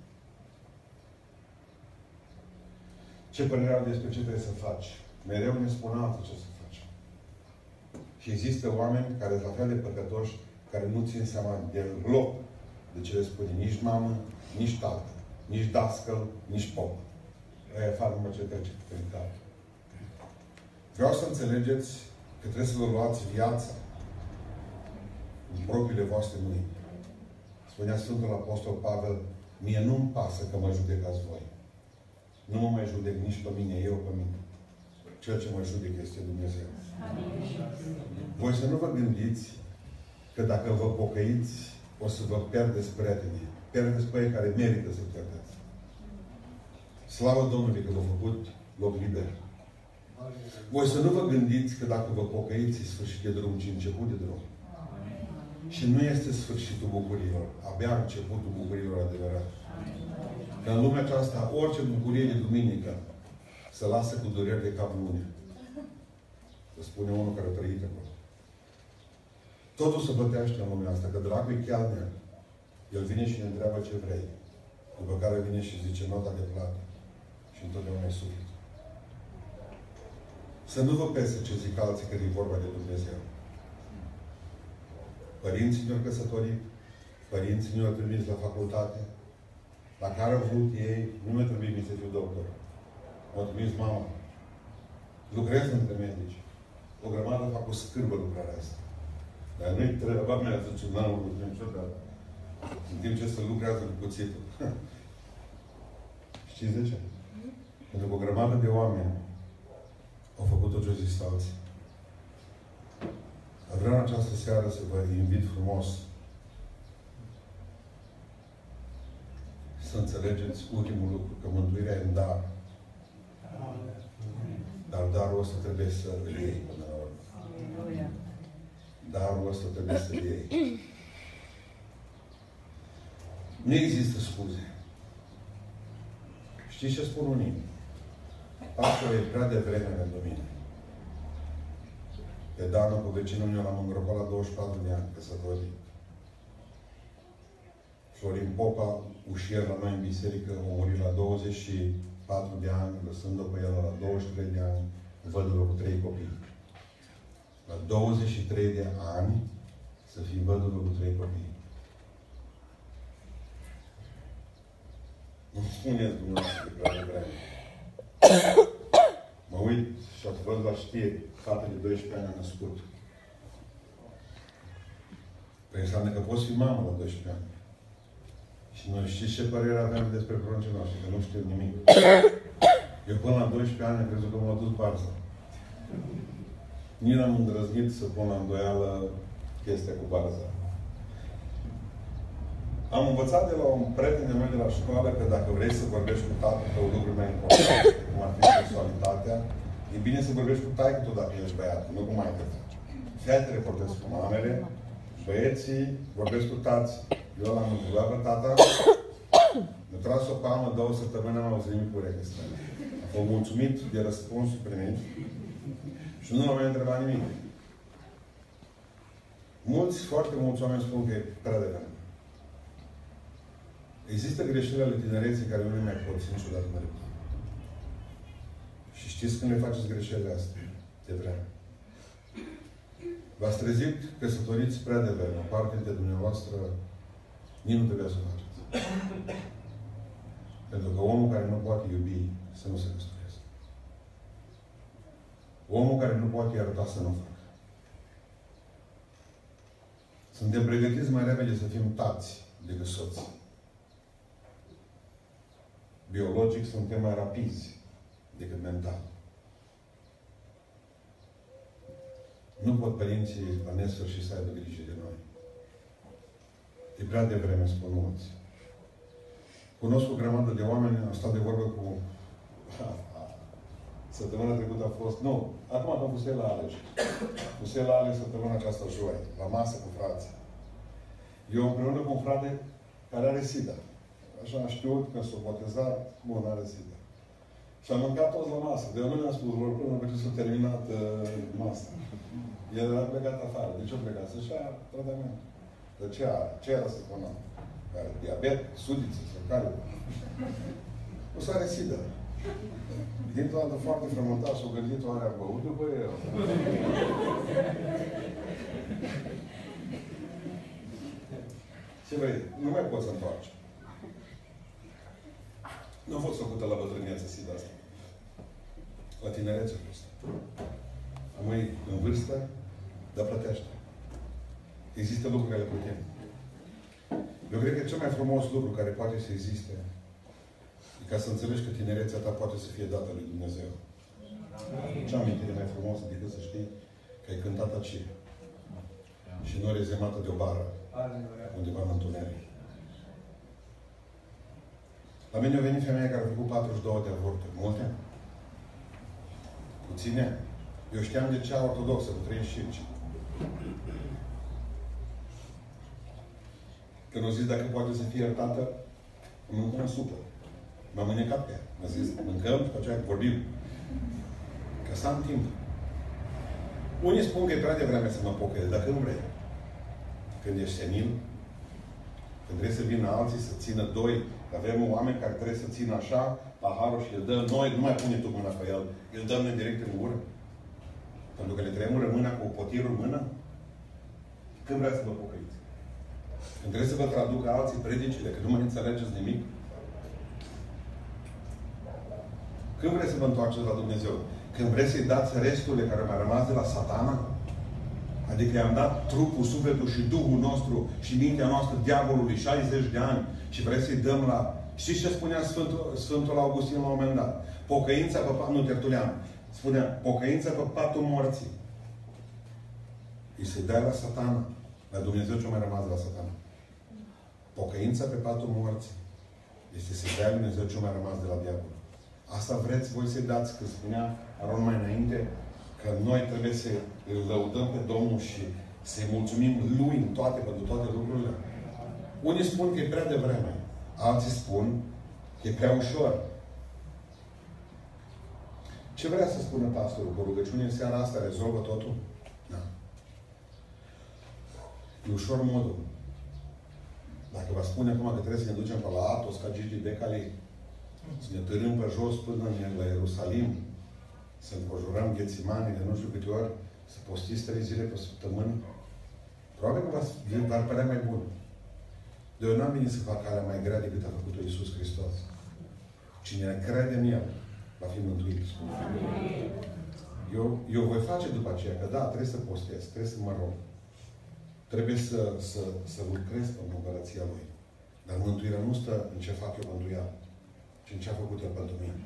Ce părere au despre ce trebuie să faci. Mereu ne spun alții ce să faci. Și există oameni care sunt la fel de păcătoși, care nu țin seama deloc de ce le spune nici mamă, nici tată, nici dascăl, nici pop. Aia fac numai ce trece prin cap. Vreau să înțelegeți că trebuie să vă luați viața în propriile voastre mâini. Spunea Sfântul Apostol Pavel, mie nu-mi pasă că mă judecați voi. Nu mă mai judec nici pe mine, eu pe mine. Cel ce mă judec este Dumnezeu. Voi să nu vă gândiți că dacă vă pocăiți, o să vă pierdeți prietenii. Pierdeți pe ei care merită să pierdeți. Slavă Domnului că v-a făcut loc liber. Voi să nu vă gândiți că dacă vă pocăiți, e sfârșit de drum, ci început de drum. Și nu este sfârșitul bucuriilor. Abia începutul bucuriilor adevărat. Că în lumea aceasta, orice bucurie de duminică se lasă cu dureri de cap lune. Să spune unul care a trăit acolo. Totul se plătește în lumea asta, că dragul e chelner. El vine și ne întreabă ce vrei. După care vine și zice nota de plată. Și întotdeauna e suflet. Să nu vă pese ce zic alții că e vorba de Dumnezeu. Părinții ne-au căsătorit, părinții ne-au trimis la facultate, la care au vrut ei, nu mi-a trebuit mie să fiu doctor. M-a trimis mama. Lucrez între medici. O grămadă fac o scârbă lucrarea asta. Dar nu-i treaba mea, zice, n-am vrut niciodată. În timp ce se lucrează cu cuțitul. Știți de ce? Pentru că o grămadă de oameni au făcut tot ce au zis alții. Dar vreau în această seară să vă invit frumos să înțelegeți ultimul lucru, că mântuirea e în dar. Dar darul ăsta trebuie să îl iei până la urmă. Darul ăsta trebuie să îl iei. Nu există scuze. Știți ce spun unii? Pastor, e prea devreme pentru mine. Pe Danu, cu vecinul meu, l-am îngropat la douăzeci și patru de ani, căsătorit. Florin Popa, ușier la noi în biserică, a murit la douăzeci și patru de ani, lăsând-o pe el la douăzeci și trei de ani, văduvă cu trei copii. La douăzeci și trei de ani să fii văduvă cu trei copii. Nu spuneți dumneavoastră că prea devreme. Mă uit și ați văzut la știri, fată de doisprezece ani a născut. Păi înseamnă că poți fi mamă la doisprezece ani. Și noi știți ce părere avem despre pruncii noștri, că nu știu nimic. Eu până la doisprezece ani am crezut că m-a dus barza. Nici n-am îndrăznit să pun la îndoială chestia cu barza. Am învățat de la un prieten de meu de la școală că dacă vrei să vorbești cu tatăl tău lucruri mai importante, cum ar fi sexualitatea, e bine să vorbești cu taică tu dacă ești băiat, nu cu maică. Fetele vorbesc cu mamele, băieții vorbesc cu tații. Eu l-am întrebat pe tata, mi-a tras o palmă, două săptămâni, n-am auzit nimic cu urechea străină. Am fost mulțumit de răspunsul primit și nu m-am mai întrebat nimic. Mulți, foarte mulți oameni spun că e prea devreme. Există greșeli ale tinereții care nu le mai pot niciodată mai repede. Și știți când le faceți greșelile astea? De vreme. V-ați trezit căsătoriți prea devreme. O parte dintre dumneavoastră nici nu trebuia să o faceți. Pentru că omul care nu poate iubi să nu se căsătorească. Omul care nu poate ierta să nu facă. Suntem pregătiți mai repede să fim tați decât soți. Biologic suntem mai rapizi decât mental. Nu pot părinții la nesfârșit să aibă grijă de noi. E prea devreme, spun mulți. Cunosc o grămadă de oameni, am stat de vorbă cu... Săptămâna trecută a fost... Nu, acum am fost la Aleș. Fusei la Aleș săptămâna aceasta joi, la masă cu frații. Eu împreună cu un frate care are SIDA. Așa am știut că s-o botezat, bun, are SIDA. Și am mâncat toți la masă. De eu nu mi-am spus vor până după ce s-a terminat uh, masa. El a plecat afară. De ce a plecat? Să-și ia tratament. De ce are? Ce era să spună? Care? Diabet? Sudiță? Sau care? O să are SIDA. Dintr-o dată foarte frământat și-o gândit oare a băut după el. Ce vrei? Nu mai poți să întoarci. Nu a fost făcută la bătrânețe SIDA asta. La tinerețe a fost. Rămâi în vârstă, dar plătește. Există lucruri care le putem. Eu cred că cel mai frumos lucru care poate să existe e ca să înțelegi că tinerețea ta poate să fie dată lui Dumnezeu. Ce amintire mai frumoasă decât să știi că ai cântat aceea. Și nu rezemată de o bară undeva în întuneric. La mine a venit femeia care a făcut patruzeci și două de avorturi. Multe? Puține? Eu știam de cea ortodoxă, cu treizeci și cinci. Când au zis dacă poate să fie iertată, mâncăm supă. M-am mânecat pe ea. M-a zis, mâncăm și pe aceea vorbim. Că să am timp. Unii spun că e prea devreme să mă pocăiesc, dacă nu vrei. Când ești senil, când trebuie să vină alții să țină doi, avem oameni care trebuie să țină așa paharul și îl dăm noi, nu mai pune tu mâna pe el, îl dăm noi direct în gură. Pentru că le tremură mâna cu potirul în mână. Când vreți să vă pocăiți? Când trebuie să vă traducă alții predicile, că nu mai înțelegeți nimic? Când vreți să vă întoarceți la Dumnezeu? Când vreți să-i dați resturile care au mai rămas de la Satana? Adică i-am dat trupul, sufletul și Duhul nostru și mintea noastră diavolului șaizeci de ani și vrei să-i dăm la... Știți ce spunea Sfântul, Sfântul Augustin la un moment dat? Pocăința pe patul... Nu, Tertulian. Spunea, pocăința pe patul morții. Îi se dea la Satana. La Dumnezeu ce-a mai rămas de la Satana. Pocăința pe patul morții. Este să dea lui Dumnezeu ce-a mai rămas de la diavol. Asta vreți voi să-i dați, că spunea Aron mai înainte, că noi trebuie să îl lăudăm pe Domnul și să-i mulțumim Lui în toate, pentru toate lucrurile. Unii spun că e prea devreme. Alții spun că e prea ușor. Ce vrea să spună pastorul? Că rugăciunea în seara asta rezolvă totul? Da. E ușor modul. Dacă vă spune acum că trebuie să ne ducem pe la Atos, ca Gigi Becali, să ne târâm pe jos până la Ierusalim, să înconjurăm Ghețimani de nu știu câte ori, să postiți trei zile pe săptămână, probabil că v-ar părea mai bun. De eu n-am venit să fac calea mai grea decât a făcut-o Iisus Hristos. Cine crede în El, va fi mântuit. Eu, eu voi face după aceea, că da, trebuie să postez, trebuie să mă rog. Trebuie să, să, să lucrez pentru împărăția Lui. Dar mântuirea nu stă în ce fac eu pentru ea, ci în ce a făcut El pentru mine.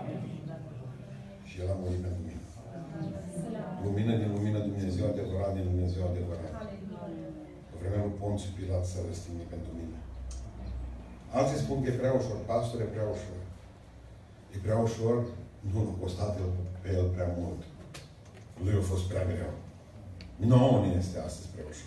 Și El a murit pentru mine. Lumină din lumină, Dumnezeu adevărat din Dumnezeu adevărat. Pe vremea lui Ponțiu Pilat s-a răstignit pentru mine. Alții spun că e prea ușor. Pastor, e prea ușor. E prea ușor? Nu, l-a costat pe El prea mult. Lui a fost prea greu. Nouă ne este astăzi prea ușor.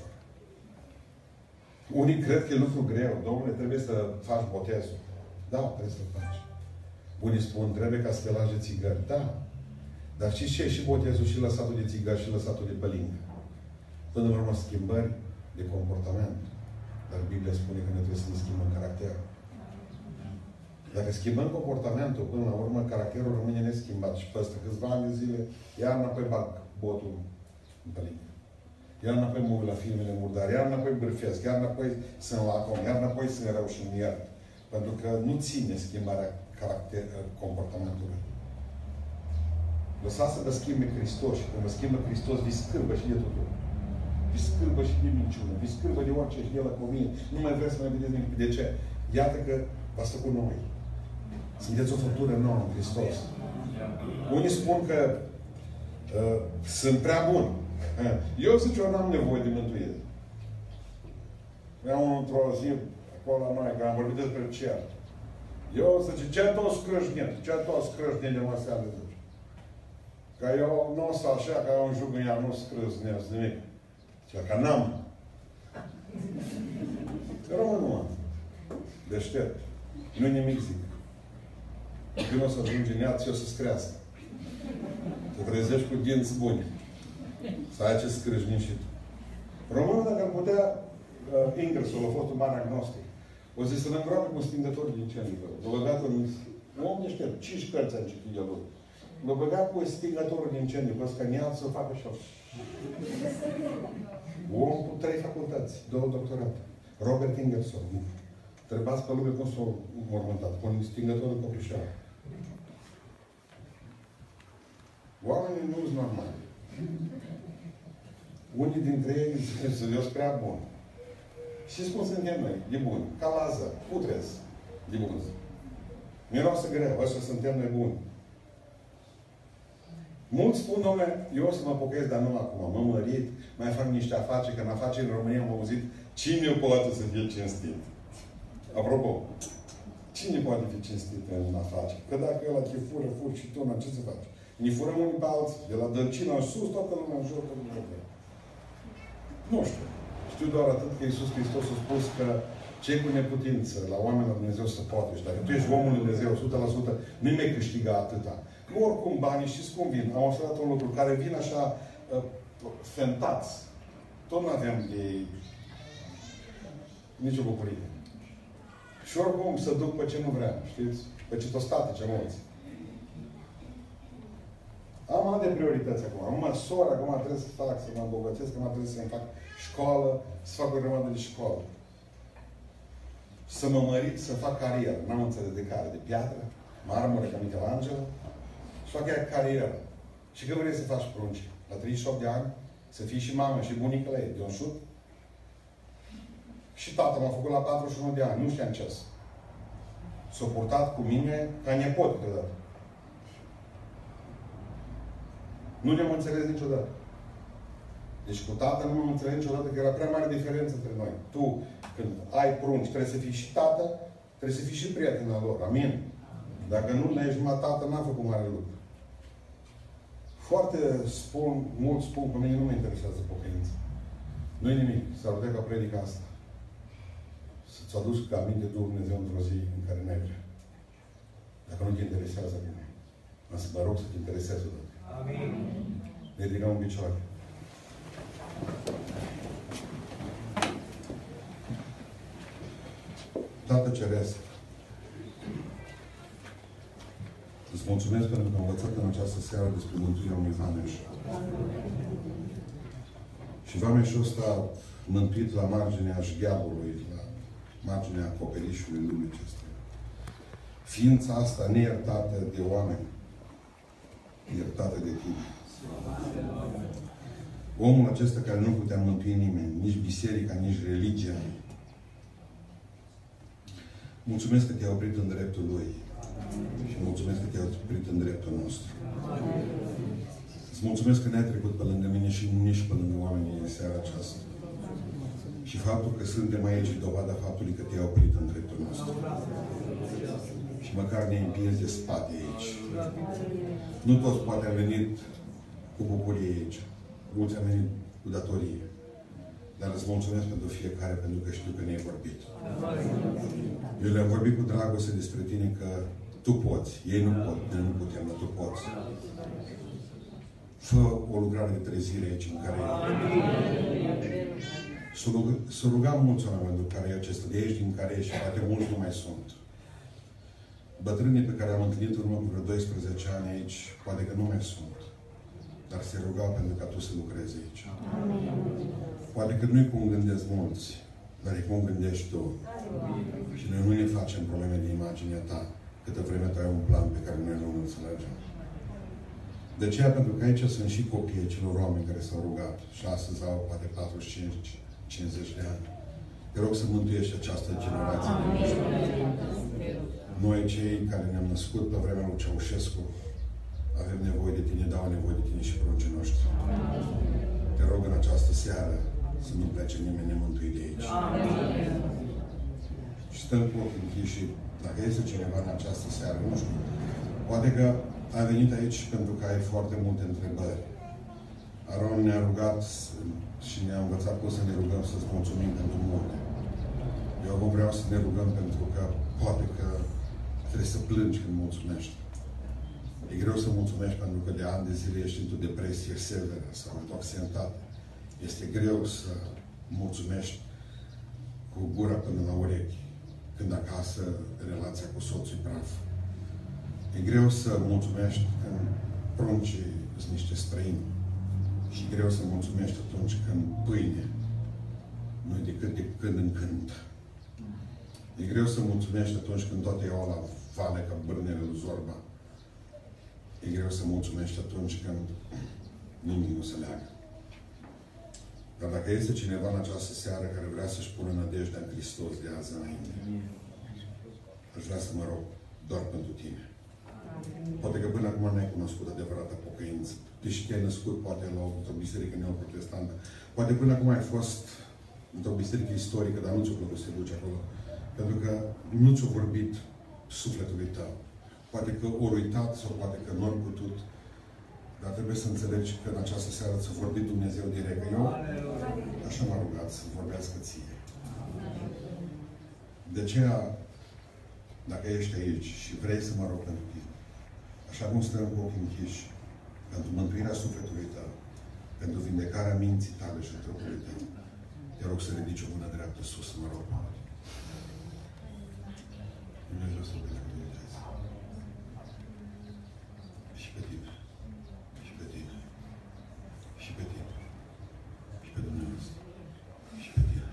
Unii cred că e lucru greu. Domnule, trebuie să faci botezul. Da, trebuie să faci. Unii spun, trebuie ca să te lași de țigări. Da. Dar știți ce? Și botezul, și lăsatul de țigări, și lăsatul de pălingă. Până la urmă, schimbări de comportament. Dar Biblia spune că ne trebuie să ne schimbăm caracterul. Dacă schimbăm comportamentul, până la urmă, caracterul rămâne neschimbat. Și peste câțiva ani de zile, iar înapoi bag botul în pălingă. Iar înapoi mă uit la filmele murdare, iar înapoi bârfesc, iar înapoi sunt lacom, iar înapoi sunt rău și nu iert. Pentru că nu ține schimbarea caracter, comportamentului. Lăsați să vă schimbe Hristos și când vă schimbă Hristos, vi scârbă și de totul. Vi scârbă și de minciună, vi scârbă de orice și de la comie. Nu mai vreți să mai vedeți nimic. De ce? Iată că v-ați făcut noi. Sunteți o făptură nouă în Hristos. Unii spun că uh, sunt prea buni. Eu zic, eu n-am nevoie de mântuire. Vreau într-o zi, acolo la noi, că am vorbit despre cer. Eu zice, ce toți scrâșneti, ce toți scrâșneti mă seamă, zice. Că eu nu o să așa, că eu în jugul ea nu scrâșnesc nimic. Zice, că n-am. Românul, deștept. Nu nimic zic. Când o să ajungi în ea, ți-o să-ți crească. Te trezești cu dinți buni. Să ai ce scrâșni și tu. Românul, dacă ar putea, uh, Ingersoll a fost un ban agnostic. O zis să-l îngroape cu stingători din incendii. L-a băgat în om deștept. Cinci cărți a citit de lui. L-a băgat cu stingătorul din incendii. Vă scăniat să facă așa. Om cu trei facultăți. Două doctorate. Robert Ingersoll. Trebuiați pe lume cum s-a mormântat. Cu un stingător în copișoară. Oamenii nu sunt normali. Unii dintre ei sunt eu prea bun. Și cum suntem noi? De buni. Ca Lazar. Putrez. De buni. Miroasă greu. Așa suntem noi buni. Mulți spun, dom'le, eu o să mă pocăiesc, dar nu acum. Mă mărit, mai fac niște afaceri, că în afaceri în România am auzit cine poate să fie cinstit. Apropo, cine poate fi cinstit în afaceri? Că dacă ăla te fură, fur și tu, ce să faci? Ne furăm unii pe alții. De la dăncina în sus, toată lumea în jur, toată lumea. Nu știu. Știu doar atât că Iisus Hristos a spus că cei cu neputință la oameni la Dumnezeu să poate. Și dacă tu ești omul lui Dumnezeu o sută la sută, nu-i mai câștiga atâta. Că oricum banii, știți cum vin? Am observat un lucru, care vin așa uh, fentați. Tot nu avem de nicio bucurie. Și oricum să duc pe ce nu vreau, știți? Pe ce tostatice mulți. Am alte priorități acum. Am mă soră, acum trebuie să fac, să mă îmbogățesc, acum trebuie să-mi fac școală, să fac o grămadă de școală. Să mă mărit, să fac carieră. N-am înțeles de care. De piatră, marmură, ca Michelangelo. Și fac ea carieră. Și că vrei să faci prunci? La treizeci și opt de ani? Să fii și mamă și bunică la ei. De un șut? Și tata m-a făcut la patruzeci și unu de ani. Nu știam ce să. S-a purtat cu mine ca nepot câteodată. Nu ne-am înțeles niciodată. Deci cu tata nu m-am înțeles niciodată că era prea mare diferență între noi. Tu, când ai prunci, trebuie să fii și tată, trebuie să fii și prietena lor. Amin? Dacă nu le-ai jumătate tată, n-a făcut mare lucru. Foarte spun, mult spun, pe mine nu mă interesează pocăința. Nu-i nimic. S-ar putea ca predica asta să-ți aduci ca aminte Dumnezeu într-o zi în care n-ai vrea. Dacă nu te interesează bine. Am să vă rog să te intereseze. Amin. Ne ridicăm în picioare. Tată Ceresc, îți mulțumesc pentru că am învățat în această seară despre mântuirea unui vameș. Și vameșul ăsta mântuit la marginea șgheabului, la marginea acoperișului lumii acestea. Ființa asta neiertată de oameni, iertată de tine. Omul acesta care nu putea mântui nimeni, nici biserica, nici religia. Mulțumesc că te-ai oprit în dreptul Lui. Și mulțumesc că te-ai oprit în dreptul nostru. Îți mulțumesc că n-ai trecut pe lângă mine și nici pe lângă oamenii în seara aceasta. Și faptul că suntem aici e dovada faptului că te-ai oprit în dreptul nostru. Și măcar ne-ai împins de spate aici. Nu toți poate au venit cu bucurie aici. Mulți au venit cu datorie. Dar îți mulțumesc pentru fiecare, pentru că știu că ne-ai vorbit. Eu le-am vorbit cu dragoste despre tine că tu poți. Ei nu pot, noi nu putem, dar tu poți. Fă o lucrare de trezire aici în care să ruga, să rugăm mulți oameni pentru care e acesta, de aici din care ești, și poate mulți nu mai sunt. Bătrânii pe care am întâlnit în urmă cu vreo doisprezece ani aici, poate că nu mai sunt. Dar se ruga pentru ca tu să lucrezi aici. Amin. Poate că nu-i cum gândesc mulți, dar e cum gândești tu. Amin. Și noi nu ne facem probleme de imaginea ta, câtă vreme tu ai un plan pe care noi nu îl înțelegem. De aceea, pentru că aici sunt și copiii celor oameni care s-au rugat și astăzi au poate patruzeci și cinci cincizeci de ani. Te rog să mântuiești această generație. Amin. Noi, cei care ne-am născut pe vremea lui Ceaușescu, avem nevoie de tine, dau nevoie de tine și pruncii noștri. Amin. Te rog în această seară să nu plece nimeni nemântuit de aici. Amin. Și stăm cu ochii închiși și dacă este cineva în această seară, nu știu, poate că ai venit aici pentru că ai foarte multe întrebări. Aron ne-a rugat și ne-a învățat cum să ne rugăm, să-ți mulțumim pentru multe. Eu acum vreau să ne rugăm pentru că poate că trebuie să plângi când mulțumești. E greu să mulțumești pentru că de ani de zile ești într-o depresie severă sau într-o anxietate. Este greu să mulțumești cu gura până la urechi, când acasă relația cu soțul e praf. E greu să mulțumești când pruncii sunt niște străini. Și e greu să mulțumești atunci când pâine nu e decât de când în când. E greu să mulțumești atunci când toate iau la vale ca bârnele lui Zorba. E greu să mulțumești atunci când nimic nu se leagă. Dar dacă este cineva în această seară care vrea să-și pună nădejdea în Hristos de azi înainte, aș vrea să mă rog doar pentru tine. Poate că până acum n-ai cunoscut adevărata pocăință. Deși te-ai născut poate la o biserică neoprotestantă. Poate până acum ai fost într-o biserică istorică, dar nu ți-o plăcut să te duci acolo. Pentru că nu ți-a vorbit sufletului tău. Poate că ori uitat sau poate că nu ori putut. Dar trebuie să înțelegi că în această seară ți-a vorbit Dumnezeu direct. Eu așa m-a rugat să vorbească ție. De aceea, dacă ești aici și vrei să mă rog pentru tine, așa cum stăm cu ochii închiși, pentru mântuirea sufletului tău, pentru vindecarea minții tale și trupului tău, te rog să ridici o mână dreaptă sus, să mă rog. Dumnezeu să binecuvânteze. Și pe tine. Și pe tine. Și pe tine. Și pe Dumnezeu. Și pe tine.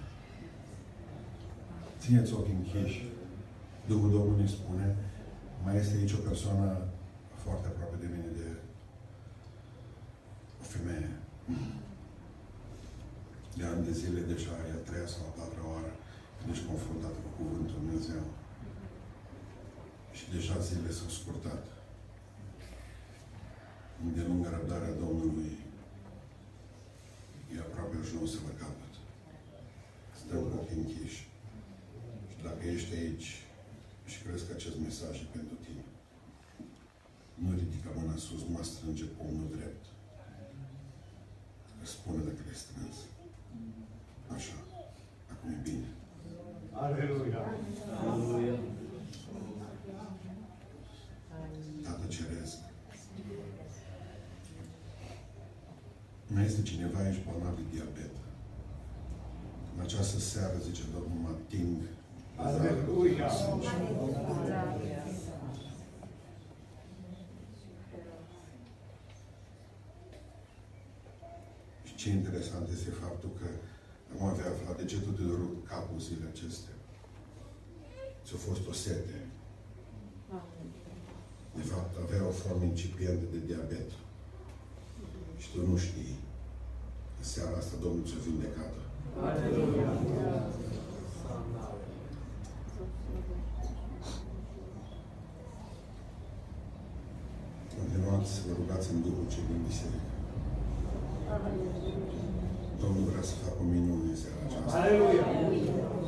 Țineți ochii închiși. Duhul Domnului ne spune, mai este aici o persoană foarte aproape de mine, de o femeie. De ani de zile deja e a treia sau a patra oară când ești confruntat cu Cuvântul Dumnezeu. Și deja zilele s-au scurtat. De lungă răbdarea Domnului e aproape ajuns să vă capăt. Stăm cu ochii închiși. Și dacă ești aici și crezi că acest mesaj e pentru tine, nu ridica mâna sus, nu mă strânge pumnul drept. Îți spune dacă le strâns. Așa. Acum e bine. Aleluia! Aleluia! Tată Ceresc, mai este cineva aici bolnav de diabet. În această seară, zice Domnul, mă ating. Aleluia! Și ce interesant este faptul că am avea aflat de ce tu te durut capul zilele acestea. Ți-a fost o sete. De fapt, avea o formă incipientă de diabet. Și tu nu știi. În seara asta Domnul ți-a vindecat. Aleluia! Continuați să vă rugați în Duhul cel din biserică. Domnul vrea să facă o minune în seara aceasta. Aleluia!